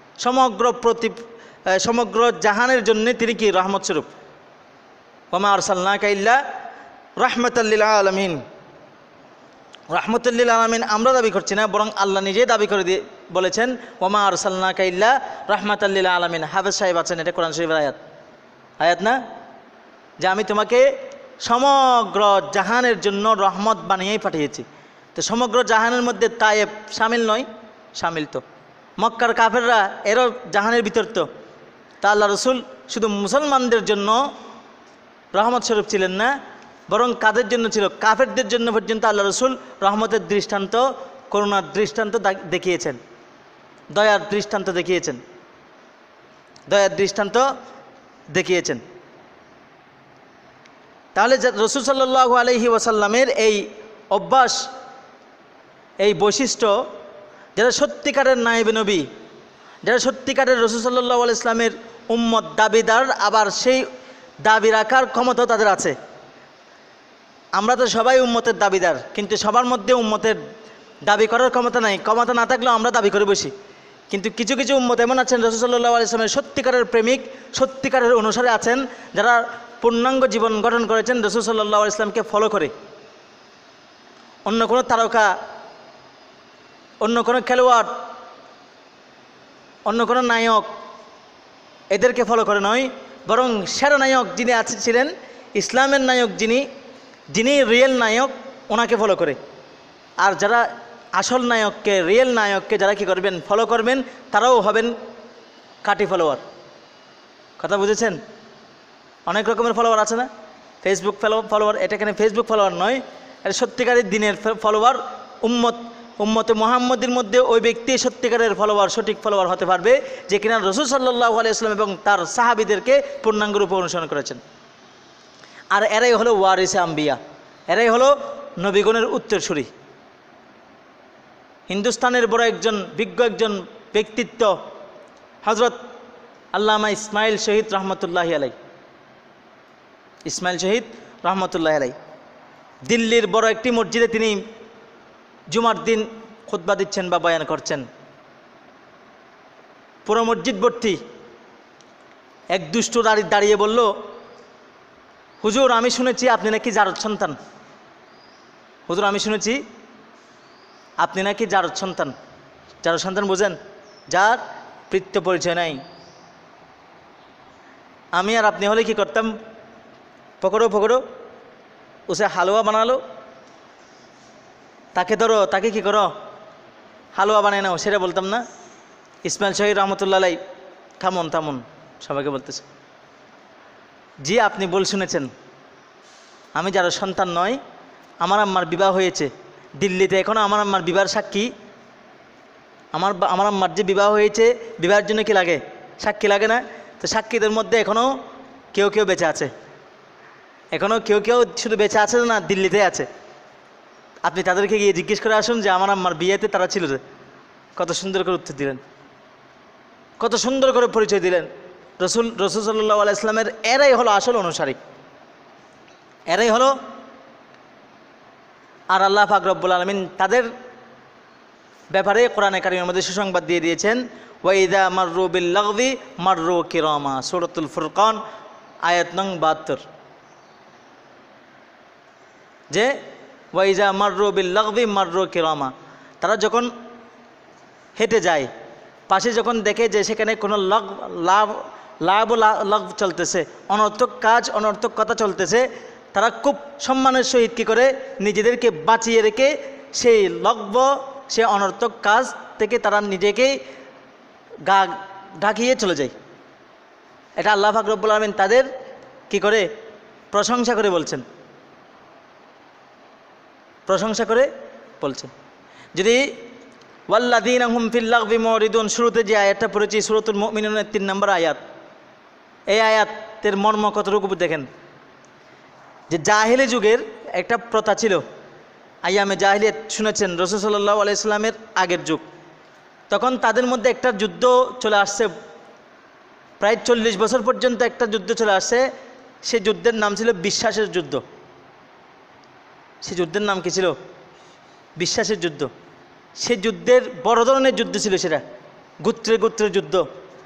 সমগ্র জাহানের জন্য তিনি কি? রহমত স্বরূপ। ওয়া মা আরসালনাকা ইল্লা রাহমাতাল লিল আলামিন। রাহমাতুল লিল আলামিন আমরা দাবি করছি না, বরং আল্লাহ নিজেই দাবি করে দিয়ে বলেছেন, ওয়া মা আরসালনাকা ইল্লা রাহমাতাল লিল আলামিন। হাফেজ সাহেব আছেন, এটা কোরআন শরীফের আয়াত না? যে আমি তোমাকে সমগ্র জাহানের জন্য রহমত বানিয়েই পাঠিয়েছি। তো সমগ্র জাহানের মধ্যে তায়েব শামিল নয়? শামিল তো। মক্কার কাফেররা এরও জাহানের ভিতর তো। তা আল্লাহ রসুল শুধু মুসলমানদের জন্য রহমত স্বরূপ ছিলেন না, বরং কাদের জন্য ছিল? কাফেরদের জন্য পর্যন্ত আল্লাহ রসুল রহমতের দৃষ্টান্ত, করুণার দৃষ্টান্ত দেখিয়েছেন, দয়ার দৃষ্টান্ত দেখিয়েছেন, দয়ার দৃষ্টান্ত দেখিয়েছেন। তাহলে রাসূল সাল্লাল্লাহু আলাইহি ওয়াসাল্লামের এই অভ্যাস, এই বৈশিষ্ট্য, যারা সত্যিকারের নায়েবে নবী, যারা সত্যিকারের রাসূল সাল্লাল্লাহু আলাইহি ইসলামের উম্মত দাবিদার, আবার সেই দাবি রাখার ক্ষমতা তাদের আছে। আমরা তো সবাই উম্মতের দাবিদার, কিন্তু সবার মধ্যে উম্মতের দাবি করার ক্ষমতা নাই। ক্ষমতা না থাকলেও আমরা দাবি করে বসি। কিন্তু কিছু কিছু উম্মত এমন আছেন রাসূল সাল্লাল্লাহু আলাইহি ইসলামের সত্যিকারের প্রেমিক, সত্যিকারের অনুসারী আছেন, যারা পূর্ণাঙ্গ জীবন গঠন করেছেন রাসূল সাল্লাল্লাহু আলাইহি ইসলামকে ফলো করে। অন্য কোনো তারকা, অন্য কোনো খেলোয়াড়, অন্য কোনো নায়ক এদেরকে ফলো করে নয়, বরং সেরা নায়ক যিনি ছিলেন, ইসলামের নায়ক যিনি রিয়েল নায়ক, ওনাকে ফলো করে। আর যারা আসল নায়ককে, রিয়েল নায়ককে যারা কি করবেন, ফলো করবেন, তারাও হবেন কাটি ফলোয়ার। কথা বুঝেছেন? অনেক রকমের ফলোয়ার আছে না, ফেসবুক ফলোয়ার, এটা এখানে ফেসবুক ফলোয়ার নয়, এটা সত্যিকারের দিনের ফলোয়ার। উম্মতে মুহাম্মদের মধ্যে ওই ব্যক্তি সত্যিকারের ফলোয়ার, সঠিক ফলোয়ার হতে পারবে যে কিনা রাসূল সাল্লাল্লাহু আলাইহি ওয়াসাল্লাম এবং তার সাহাবীদেরকে পূর্ণাঙ্গ রূপে অনুসরণ করেছেন। আর এরাই হলো ওয়ারিসে আম্বিয়া, এরাই হলো নবীগণের উত্তরসূরি। হিন্দুস্তানের বড় একজন বিজ্ঞ একজন ব্যক্তিত্ব হযরত আল্লামা ইসমাইল শহীদ রহমতুল্লাহি আলাইহি, ইসমাইল শহীদ রহমতুল্লাহি আলাইহি দিল্লির বড় একটি মসজিদে তিনি জুমার দিন খুতবা দিচ্ছেন বা বয়ান করছেন। পুরো মসজিদ ভর্তি। এক দুষ্ট দাঁড়িয়ে বলল, হুজুর আমি শুনেছি আপনি নাকি জারদ সন্তান। হুজুর আমি শুনেছি আপনি নাকি জারদ সন্তান। জারদ সন্তান বুঝেন? যার পিতৃ পরিচয় নাই। আমি আর আপনি হলে কি করতাম? পকড়ো উসে হালুয়া বানালো, তাকে ধরো, তাকে কি করো, হালুয়া বানায় নাও, সেটা বলতাম না? ইসমাইল শহীদ রহমতুল্লাহ আলাইহি থামুন, সবাইকে বলতেছে, জি আপনি বল শুনেছেন, আমি যারা সন্তান নয়, আমার আম্মার বিবাহ হয়েছে দিল্লিতে। এখনও আমার আম্মার বিবাহের সাক্ষী, আমার আম্মার যে বিবাহ হয়েছে, বিবাহের জন্য কি লাগে? সাক্ষী লাগে না? তো সাক্ষীদের মধ্যে এখনও কেউ বেঁচে আছে, এখনও কেউ শুধু বেঁচে আছে না, দিল্লিতে আছে। আপনি তাদেরকে গিয়ে জিজ্ঞেস করে আসুন যে আমার আম্মার বিয়েতে তারা ছিল। কত সুন্দর করে উত্তর দিলেন, কত সুন্দর করে পরিচয় দিলেন। রাসূল সাল্লাল্লাহু আলাইহি ইসলামের এরাই হলো আসল অনুসারী, এরাই হলো। আর আল্লাহ পাক রব্বুল আলামিন তাদের ব্যাপারে কোরআনে কারিমের মধ্যে সুসংবাদ দিয়ে দিয়েছেন, ওয়াইদা মাররু বিল লাগবি মাররু কিরামা, সূরাতুল ফুরকান আয়াত নং ৭২, যে ওয়াইজা মাররু বিল লাগবি মাররু কিরামা, তারা যখন হেঁটে যায়, পাশে যখন দেখে যে সেখানে কোনো লাভ চলতেছে, অনর্থক কাজ, অনর্থক কথা চলতেছে, তারা খুব সম্মানের সহিত কী করে নিজেদেরকে বাঁচিয়ে রেখে সেই লগ্ব, সে অনর্থক কাজ থেকে তারা নিজেকে ঢাকিয়ে চলে যায়। এটা আল্লাহ পাক রব্বুল আলামিন তাদের কি করে প্রশংসা করে বলছেন, প্রশংসা করে বলছেন। যদি ওয়াল্লাযীনা হুম ফিল লাগবি মুরিদুন, শুরুতে যে আয়াতটা পড়েছি সূরাতুল মুমিনুনের ৩ নম্বর আয়াত, এই আয়াতের মর্ম কতটুকু দেখেন। যে জাহিলি যুগের একটা প্রথা ছিল, আইয়ামে জাহিলিয়াত শুনেছেন, রাসূল সাল্লাল্লাহু আলাইহি সাল্লামের আগের যুগ। তখন তাদের মধ্যে একটা যুদ্ধ চলে আসছে, প্রায় ৪০ বছর পর্যন্ত একটা যুদ্ধ চলে আসছে। সে যুদ্ধের নাম ছিল বিশ্বাসের যুদ্ধ। সে যুদ্ধের নাম কি ছিল? বিশ্বাসের যুদ্ধ। সে যুদ্ধের বড় ধরনের যুদ্ধ ছিল, সেটা গোত্রের যুদ্ধ।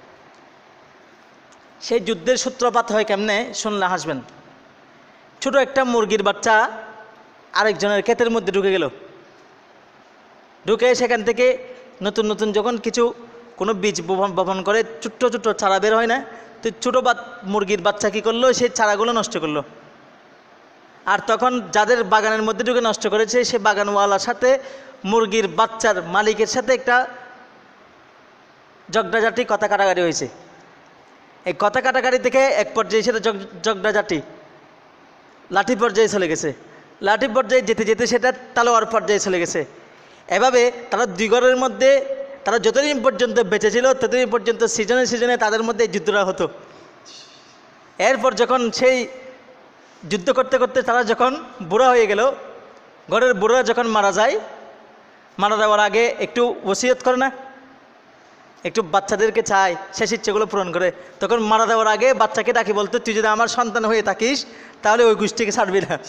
সেই যুদ্ধের সূত্রপাত হয় কেমনে শুনলে হাসবেন। ছোট একটা মুরগির বাচ্চা আরেকজনের ক্ষেতের মধ্যে ঢুকে গেল, ঢুকে সেখান থেকে নতুন যখন কোনো বীজ বপন করে ছোট্ট চারা বের হয় না, তো ছোটো মুরগির বাচ্চা কী করলো, সেই চারাগুলো নষ্ট করলো। আর তখন যাদের বাগানের মধ্যে ঢুকে নষ্ট করেছে, সে বাগানওয়ালার সাথে মুরগির বাচ্চার মালিকের সাথে একটা ঝগড়াঝাটি, কথা কাটাকাটি হয়েছে। এই কথা কাটাকাটি থেকে এক পর্যায়ে সেটা ঝগড়াঝাটি লাঠি পর্যায়ে চলে গেছে। লাঠি পর্যায়ে যেতে সেটা তালোয়ার পর্যায়ে চলে গেছে। এভাবে তারা দুই ঘরের মধ্যে, তারা যতদিন পর্যন্ত বেঁচে ছিল ততদিন পর্যন্ত সিজনে তাদের মধ্যে যুদ্ধটা হতো। এরপর যখন সেই যুদ্ধ করতে করতে তারা যখন বুড়া হয়ে গেল, ঘরের বুড়া যখন মারা যায়, মারা যাওয়ার আগে একটু ওসিয়ত করে না, একটু বাচ্চাদেরকে চায় শেষ ইচ্ছেগুলো পূরণ করে। তখন মারা যাওয়ার আগে বাচ্চাকে ডাকি বলতো, তুই যদি আমার সন্তান হয়ে থাকিস তাহলে ওই গোষ্ঠীকে ছাড়বি না।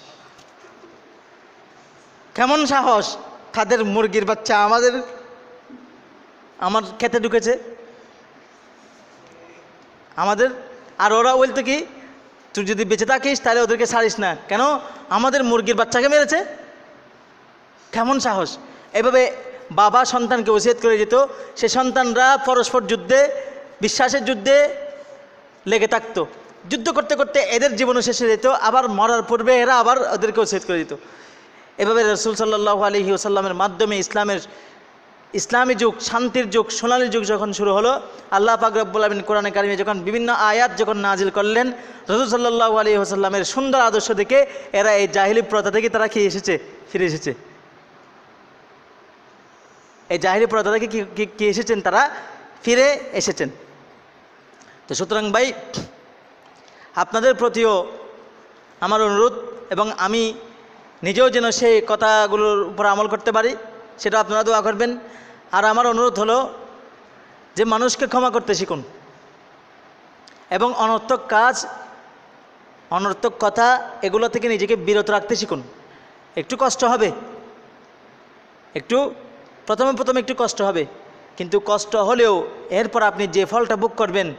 কেমন সাহস! তাদের মুরগির বাচ্চা আমার খেতে ঢুকেছে আমাদের। আর ওরা বলতো কি, তুই যদি বেঁচে থাকিস তাহলে ওদেরকে ছাড়িস না, কেন? আমাদের মুরগির বাচ্চাকে মেরেছে। কেমন সাহস! এভাবে বাবা সন্তানকে ওসিয়ত করে যেত, সে সন্তানরা পরস্পর যুদ্ধে, বিশ্বাসের যুদ্ধে লেগে থাকতো। যুদ্ধ করতে করতে এদের জীবনও শেষ হয়ে যেত, আবার মরার পূর্বে এরা আবার ওদেরকে ওসিয়ত করে দিত। এভাবে রাসূল সাল্লাল্লাহু আলাইহি ওয়াসাল্লামের মাধ্যমে ইসলামী যুগ, শান্তির যুগ, সোনালী যুগ যখন শুরু হলো, আল্লাহ পাক রব্বুল আলামিন কোরআনে কারিমে যখন বিভিন্ন আয়াত যখন নাজিল করলেন, রাসূল সাল্লাল্লাহু আলাইহি ওয়াসাল্লামের সুন্দর আদর্শ দেখে এরা এই জাহিলি প্রথা থেকে তারা ফিরে এসেছে। এই জাহিলি প্রথা থেকে কি এসেছেন? তারা ফিরে এসেছেন। তো সুতরাং ভাই, আপনাদের প্রতিও আমার অনুরোধ, এবং আমি নিজেও যেন সেই কথাগুলোর উপর আমল করতে পারি, সেটা আপনারা দোয়া করবেন। আর আমার অনুরোধ হলো যে মানুষকে ক্ষমা করতে শিখুন, এবং অনর্থক কাজ, অনর্থক কথা এগুলো থেকে নিজেকে বিরত রাখতে শিখুন। একটু কষ্ট হবে, প্রথমে একটু কষ্ট হবে, কিন্তু কষ্ট হলেও এরপর আপনি যে ফলটা ভোগ করবেন,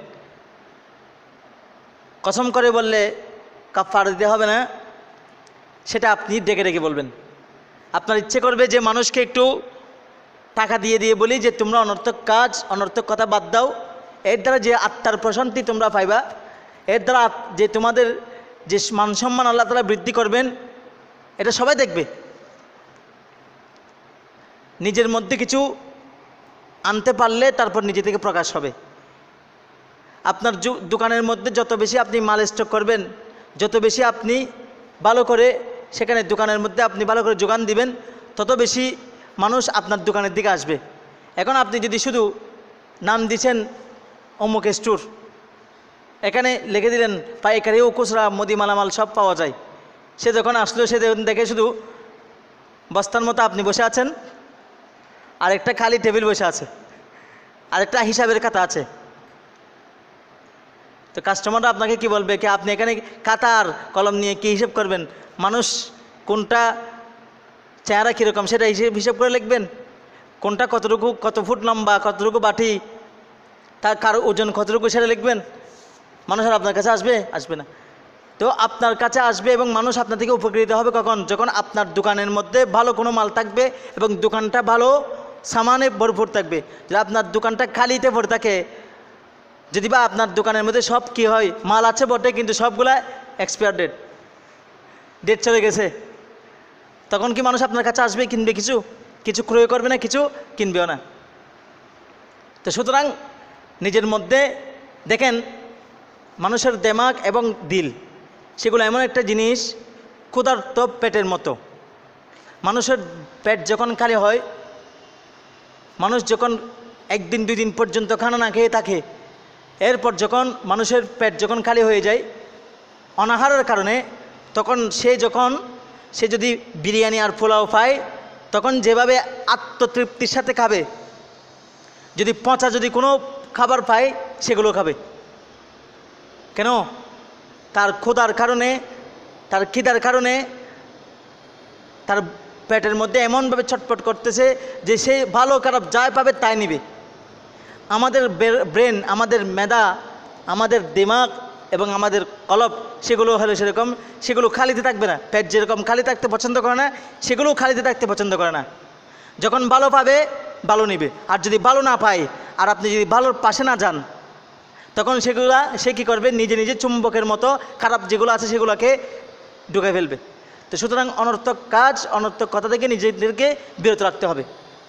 কসম করে বললে কাফারা দিতে হবে না, সেটা আপনি ডেকে ডেকে বলবেন। আপনার ইচ্ছে করবে যে মানুষকে একটু টাকা দিয়ে বলি যে তোমরা অনর্থক কাজ, অনর্থক কথা বাদ দাও, এর দ্বারা যে আত্মার প্রশান্তি তোমরা পাইবা, এর দ্বারা যে তোমাদের যে মান সম্মান আল্লাহ তাআলা বৃদ্ধি করবেন, এটা সবাই দেখবে। নিজের মধ্যে কিছু আনতে পারলে তারপর নিজে থেকে প্রকাশ হবে। আপনার দোকানের মধ্যে যত বেশি আপনি মাল স্টক করবেন, যত বেশি আপনি ভালো করে সেখানে দোকানের মধ্যে আপনি ভালো করে যোগান দিবেন, তত বেশি মানুষ আপনার দোকানের দিকে আসবে। এখন আপনি যদি শুধু নাম দিচ্ছেন অমুক স্টোর, এখানে লিখে দিলেন পাইকারি ও খুচরা মুদি মালামাল সব পাওয়া যায়, সে যখন আসলো সে দেখে শুধু বস্তার মতো আপনি বসে আছেন, আরেকটা খালি টেবিল বসে আছে, আরেকটা হিসাবের খাতা আছে। তো কাস্টমাররা আপনাকে কি বলবে? কি আপনি এখানে খাতার কলম নিয়ে কি হিসাব করবেন? মানুষ কোনটা চেহারা কীরকম সেটা হিসাব করে লিখবেন, কোনটা কত ফুট লম্বা, কতটুকু বাটি, তার কারো ওজন কতটুকু সেটা লিখবেন? মানুষ আর আপনার কাছে আসবে না। তো আপনার কাছে আসবে এবং মানুষ আপনার থেকে উপকৃত হবে কখন? যখন আপনার দোকানের মধ্যে ভালো কোনো মাল থাকবে এবং দোকানটা ভালো সামানে ভরপুর থাকবে। যদি আপনার দোকানটা খালিতে ভরে থাকে, যদি বা আপনার দোকানের মধ্যে সব কি হয়, মাল আছে বটে কিন্তু সবগুলা এক্সপায়ার ডেট চলে গেছে, তখন কি মানুষ আপনার কাছে আসবে? কিনবে কিছু ক্রয় করবে না, কিছু কিনবেও না। তো সুতরাং নিজের মধ্যে দেখেন, মানুষের দেমাগ এবং দিল সেগুলো এমন একটা জিনিস, ক্ষুধার্ত পেটের মতো। মানুষের পেট যখন খালি হয়, মানুষ যখন একদিন দুই দিন পর্যন্ত খানা না খেয়ে থাকে, এরপর যখন মানুষের পেট যখন খালি হয়ে যায় অনাহারের কারণে, তখন সে যদি বিরিয়ানি আর পোলাও পায়, তখন যেভাবে আত্মতৃপ্তির সাথে খাবে, যদি পচা যদি কোনো খাবার পায় সেগুলো খাবে। কেন? তার ক্ষুধার কারণে, তার খিদার কারণে তার পেটের মধ্যে এমনভাবে ছটফট করতেছে যে সে ভালো খারাপ যাই পাবে তাই নিবে। আমাদের ব্রেন, আমাদের মেধা, আমাদের দিমাগ এবং আমাদের কলব সেগুলো হলো সেরকম, সেগুলো খালিতে থাকবে না। পেট যেরকম খালি থাকতে পছন্দ করে না, সেগুলোও খালিতে থাকতে পছন্দ করে না। যখন ভালো পাবে ভালো নিবে, আর যদি ভালো না পায় আর আপনি যদি ভালোর পাশে না যান, তখন সে কী করবে? নিজে চুম্বকের মতো খারাপ যেগুলো আছে সেগুলোকে ঢুকে ফেলবে। তো সুতরাং অনর্থক কাজ, অনর্থক কথা থেকে নিজেদেরকে বিরত রাখতে হবে।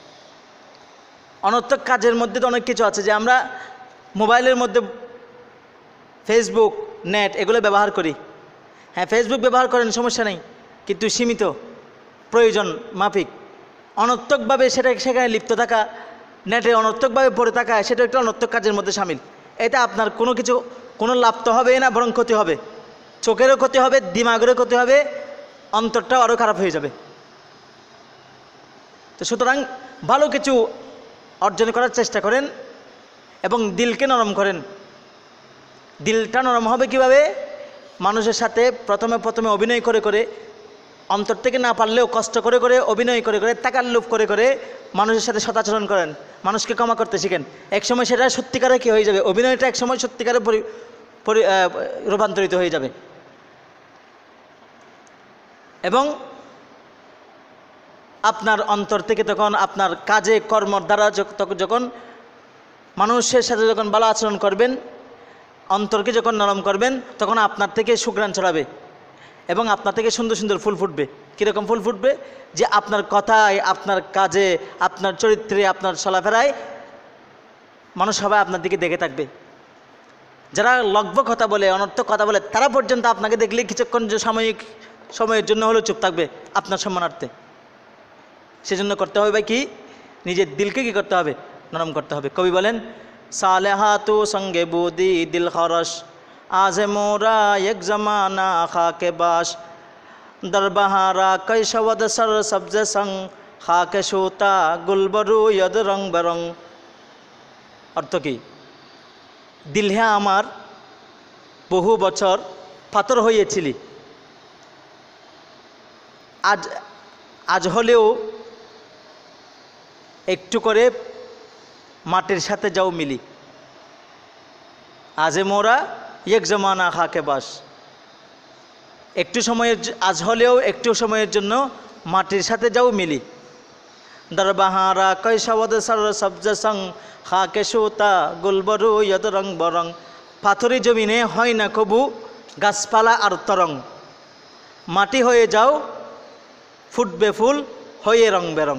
অনর্থক কাজের মধ্যে তো অনেক কিছু আছে, যে আমরা মোবাইলের মধ্যে ফেসবুক, নেট এগুলো ব্যবহার করি। হ্যাঁ, ফেসবুক ব্যবহার করেন, সমস্যা নেই, কিন্তু সীমিত, প্রয়োজন মাফিক। অনর্থকভাবে সেখানে লিপ্ত থাকা, নেটে অনর্থকভাবে পড়ে থাকা, সেটা একটা অনর্থক কাজের মধ্যে সামিল। এতে আপনার কোনো লাভ তো হবে না, বরং ক্ষতি হবে। চোখেরও ক্ষতি হবে, দিমাগেরও ক্ষতি হবে, অন্তরটাও আরও খারাপ হয়ে যাবে। তো সুতরাং ভালো কিছু অর্জন করার চেষ্টা করেন এবং দিলকে নরম করেন। দিলটা নরম হবে কিভাবে? মানুষের সাথে প্রথমে অভিনয় করে করে, অন্তর থেকে না পারলেও কষ্ট করে করে, অভিনয় করে করে, তাকাল্লুফ করে করে মানুষের সাথে সদাচরণ করেন, মানুষকে ক্ষমা করতে শিখেন। একসময় সেটা সত্যিকারে কী হয়ে যাবে? অভিনয়টা একসময় সত্যিকারে রূপান্তরিত হয়ে যাবে। এবং আপনার অন্তর থেকে তখন আপনার কাজে কর্মর দ্বারা যখন মানুষের সাথে যখন ভালো আচরণ করবেন, অন্তরকে যখন নরম করবেন, তখন আপনার থেকে সুঘ্রাণ ছড়াবে এবং আপনার থেকে সুন্দর সুন্দর ফুল ফুটবে। কীরকম ফুল ফুটবে? যে আপনার কথায়, আপনার কাজে, আপনার চরিত্রে, আপনার চলাফেরায় মানুষ সবাই আপনার দিকে দেখে থাকবে। যারা লগ্ব কথা বলে, অনর্থক কথা বলে, তারা পর্যন্ত আপনাকে দেখলে কিছুক্ষণ সাময়িক সময়ের জন্য হলেও চুপ থাকবে আপনার সম্মানার্থে। সেজন্য করতে হবে ভাই কি? নিজের দিলকে কি করতে হবে? নরম করতে হবে। কবি বলেন, সালেহাতু সঙ্গে বুদি দিল খরস, আজে মোরা এক জমানা খাকে বাস, দরবাহারা কৈশবদ সর সবজে সং, খাকে সুতা গুলবরু ইয়দ রং বেরং। অর্থ কি? দিল হে আমার বহু বছর পাথর হইয়াছিলি, আজ হলেও একটু করে মাটির সাথে যাও মিলি। আজে মোরা এক জমানা খাকে বাস, একটু সময়ের, আজ হলেও একটু সময়ের জন্য মাটির সাথে যাও মিলি। দরবাহারা কৈশবদ সর সবজে সং, খাকে সুতা গুলবরু ইয়দ রং বরং। পাথরি জমিনে হয় না কবু গাছপালা আর তরং, মাটি হয়ে যাও ফুটবে ফুল হয়ে রং বেরং।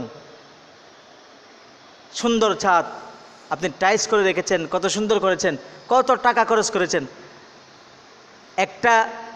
সুন্দর ছাদ আপনি টাইলস করে রেখেছেন, কত সুন্দর করেছেন, কত টাকা খরচ করেছেন। একটা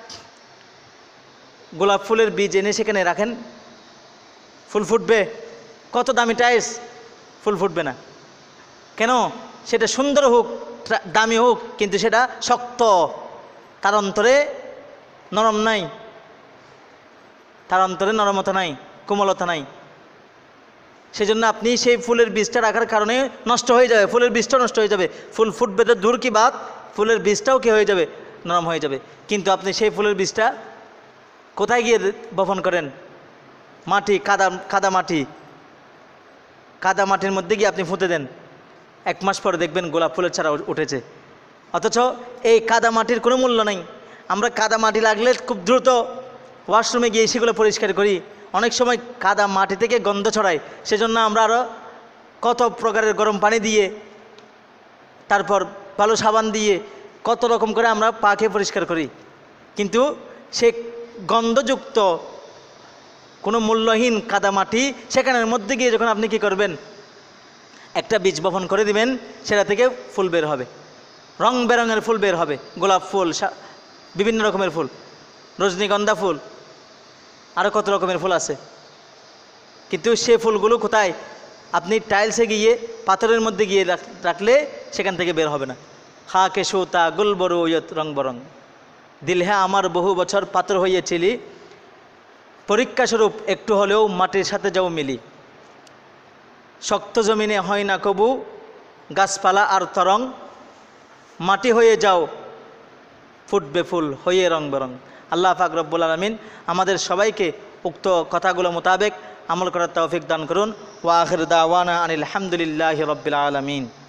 গোলাপ ফুলের বীজ এনে সেখানে রাখেন, ফুল ফুটবে? কত দামি টাইলস, ফুল ফুটবে না। কেন? সেটা সুন্দর হোক, দামি হোক, কিন্তু সেটা শক্ত, তার অন্তরে নরম নাই, তার অন্তরে নরমতা নাই, কোমলতা নাই। সেজন্য আপনি সেই ফুলের বীজটা রাখার কারণে নষ্ট হয়ে যাবে, ফুলের বীজটাও নষ্ট হয়ে যাবে। ফুল ফুটবে তো দূর কি বাত, ফুলের বীজটাও কি হয়ে যাবে? নরম হয়ে যাবে। কিন্তু আপনি সেই ফুলের বীজটা কোথায় গিয়ে বপন করেন? মাটি, কাদা মাটি, কাদা মাটির মধ্যে গিয়ে আপনি ফুঁতে দেন, 1 মাস পরে দেখবেন গোলাপ ফুলের চারা উঠেছে। অথচ এই কাদা মাটির কোনো মূল্য নেই। আমরা কাদা মাটি লাগলে খুব দ্রুত ওয়াশরুমে গিয়ে সেগুলো পরিষ্কার করি, অনেক সময় কাদা মাটি থেকে গন্ধ ছড়ায়, সেজন্য আমরা আরও কত প্রকারের গরম পানি দিয়ে, তারপর ভালো সাবান দিয়ে, কত রকম করে আমরা পাকে পরিষ্কার করি। কিন্তু সে গন্ধযুক্ত কোনো মূল্যহীন কাদা মাটি, সেখানের মধ্যে গিয়ে যখন আপনি কি করবেন? একটা বীজ বপন করে দিবেন, সেটা থেকে ফুল বের হবে, রং বেরঙের ফুল বের হবে, গোলাপ ফুল, বিভিন্ন রকমের ফুল, রজনীগন্ধা ফুল, আরও কত রকমের ফুল আছে। কিন্তু সে ফুলগুলো কোথায়? আপনি টাইলসে গিয়ে, পাথরের মধ্যে গিয়ে রাখলে সেখান থেকে বের হবে না। খাকে সুতা গুলবরু ইয়ত রং বরং। দিল হে আমার বহু বছর পাথর হইয়াছিলি, পরীক্ষাস্বরূপ একটু হলেও মাটির সাথে যাও মিলি। শক্ত জমিনে হয় না কবু গাছপালা আর তরং, মাটি হয়ে যাও ফুটবে ফুল হয়ে রং বেরং। আল্লাহ পাক রব্বুল আলামিন আমাদের সবাইকে উক্ত কথাগুলো মোতাবেক আমল করার তৌফিক দান করুন। ওয়া আখির দাওয়ানা আনিল হামদুলিল্লাহি রাব্বিল আলামিন।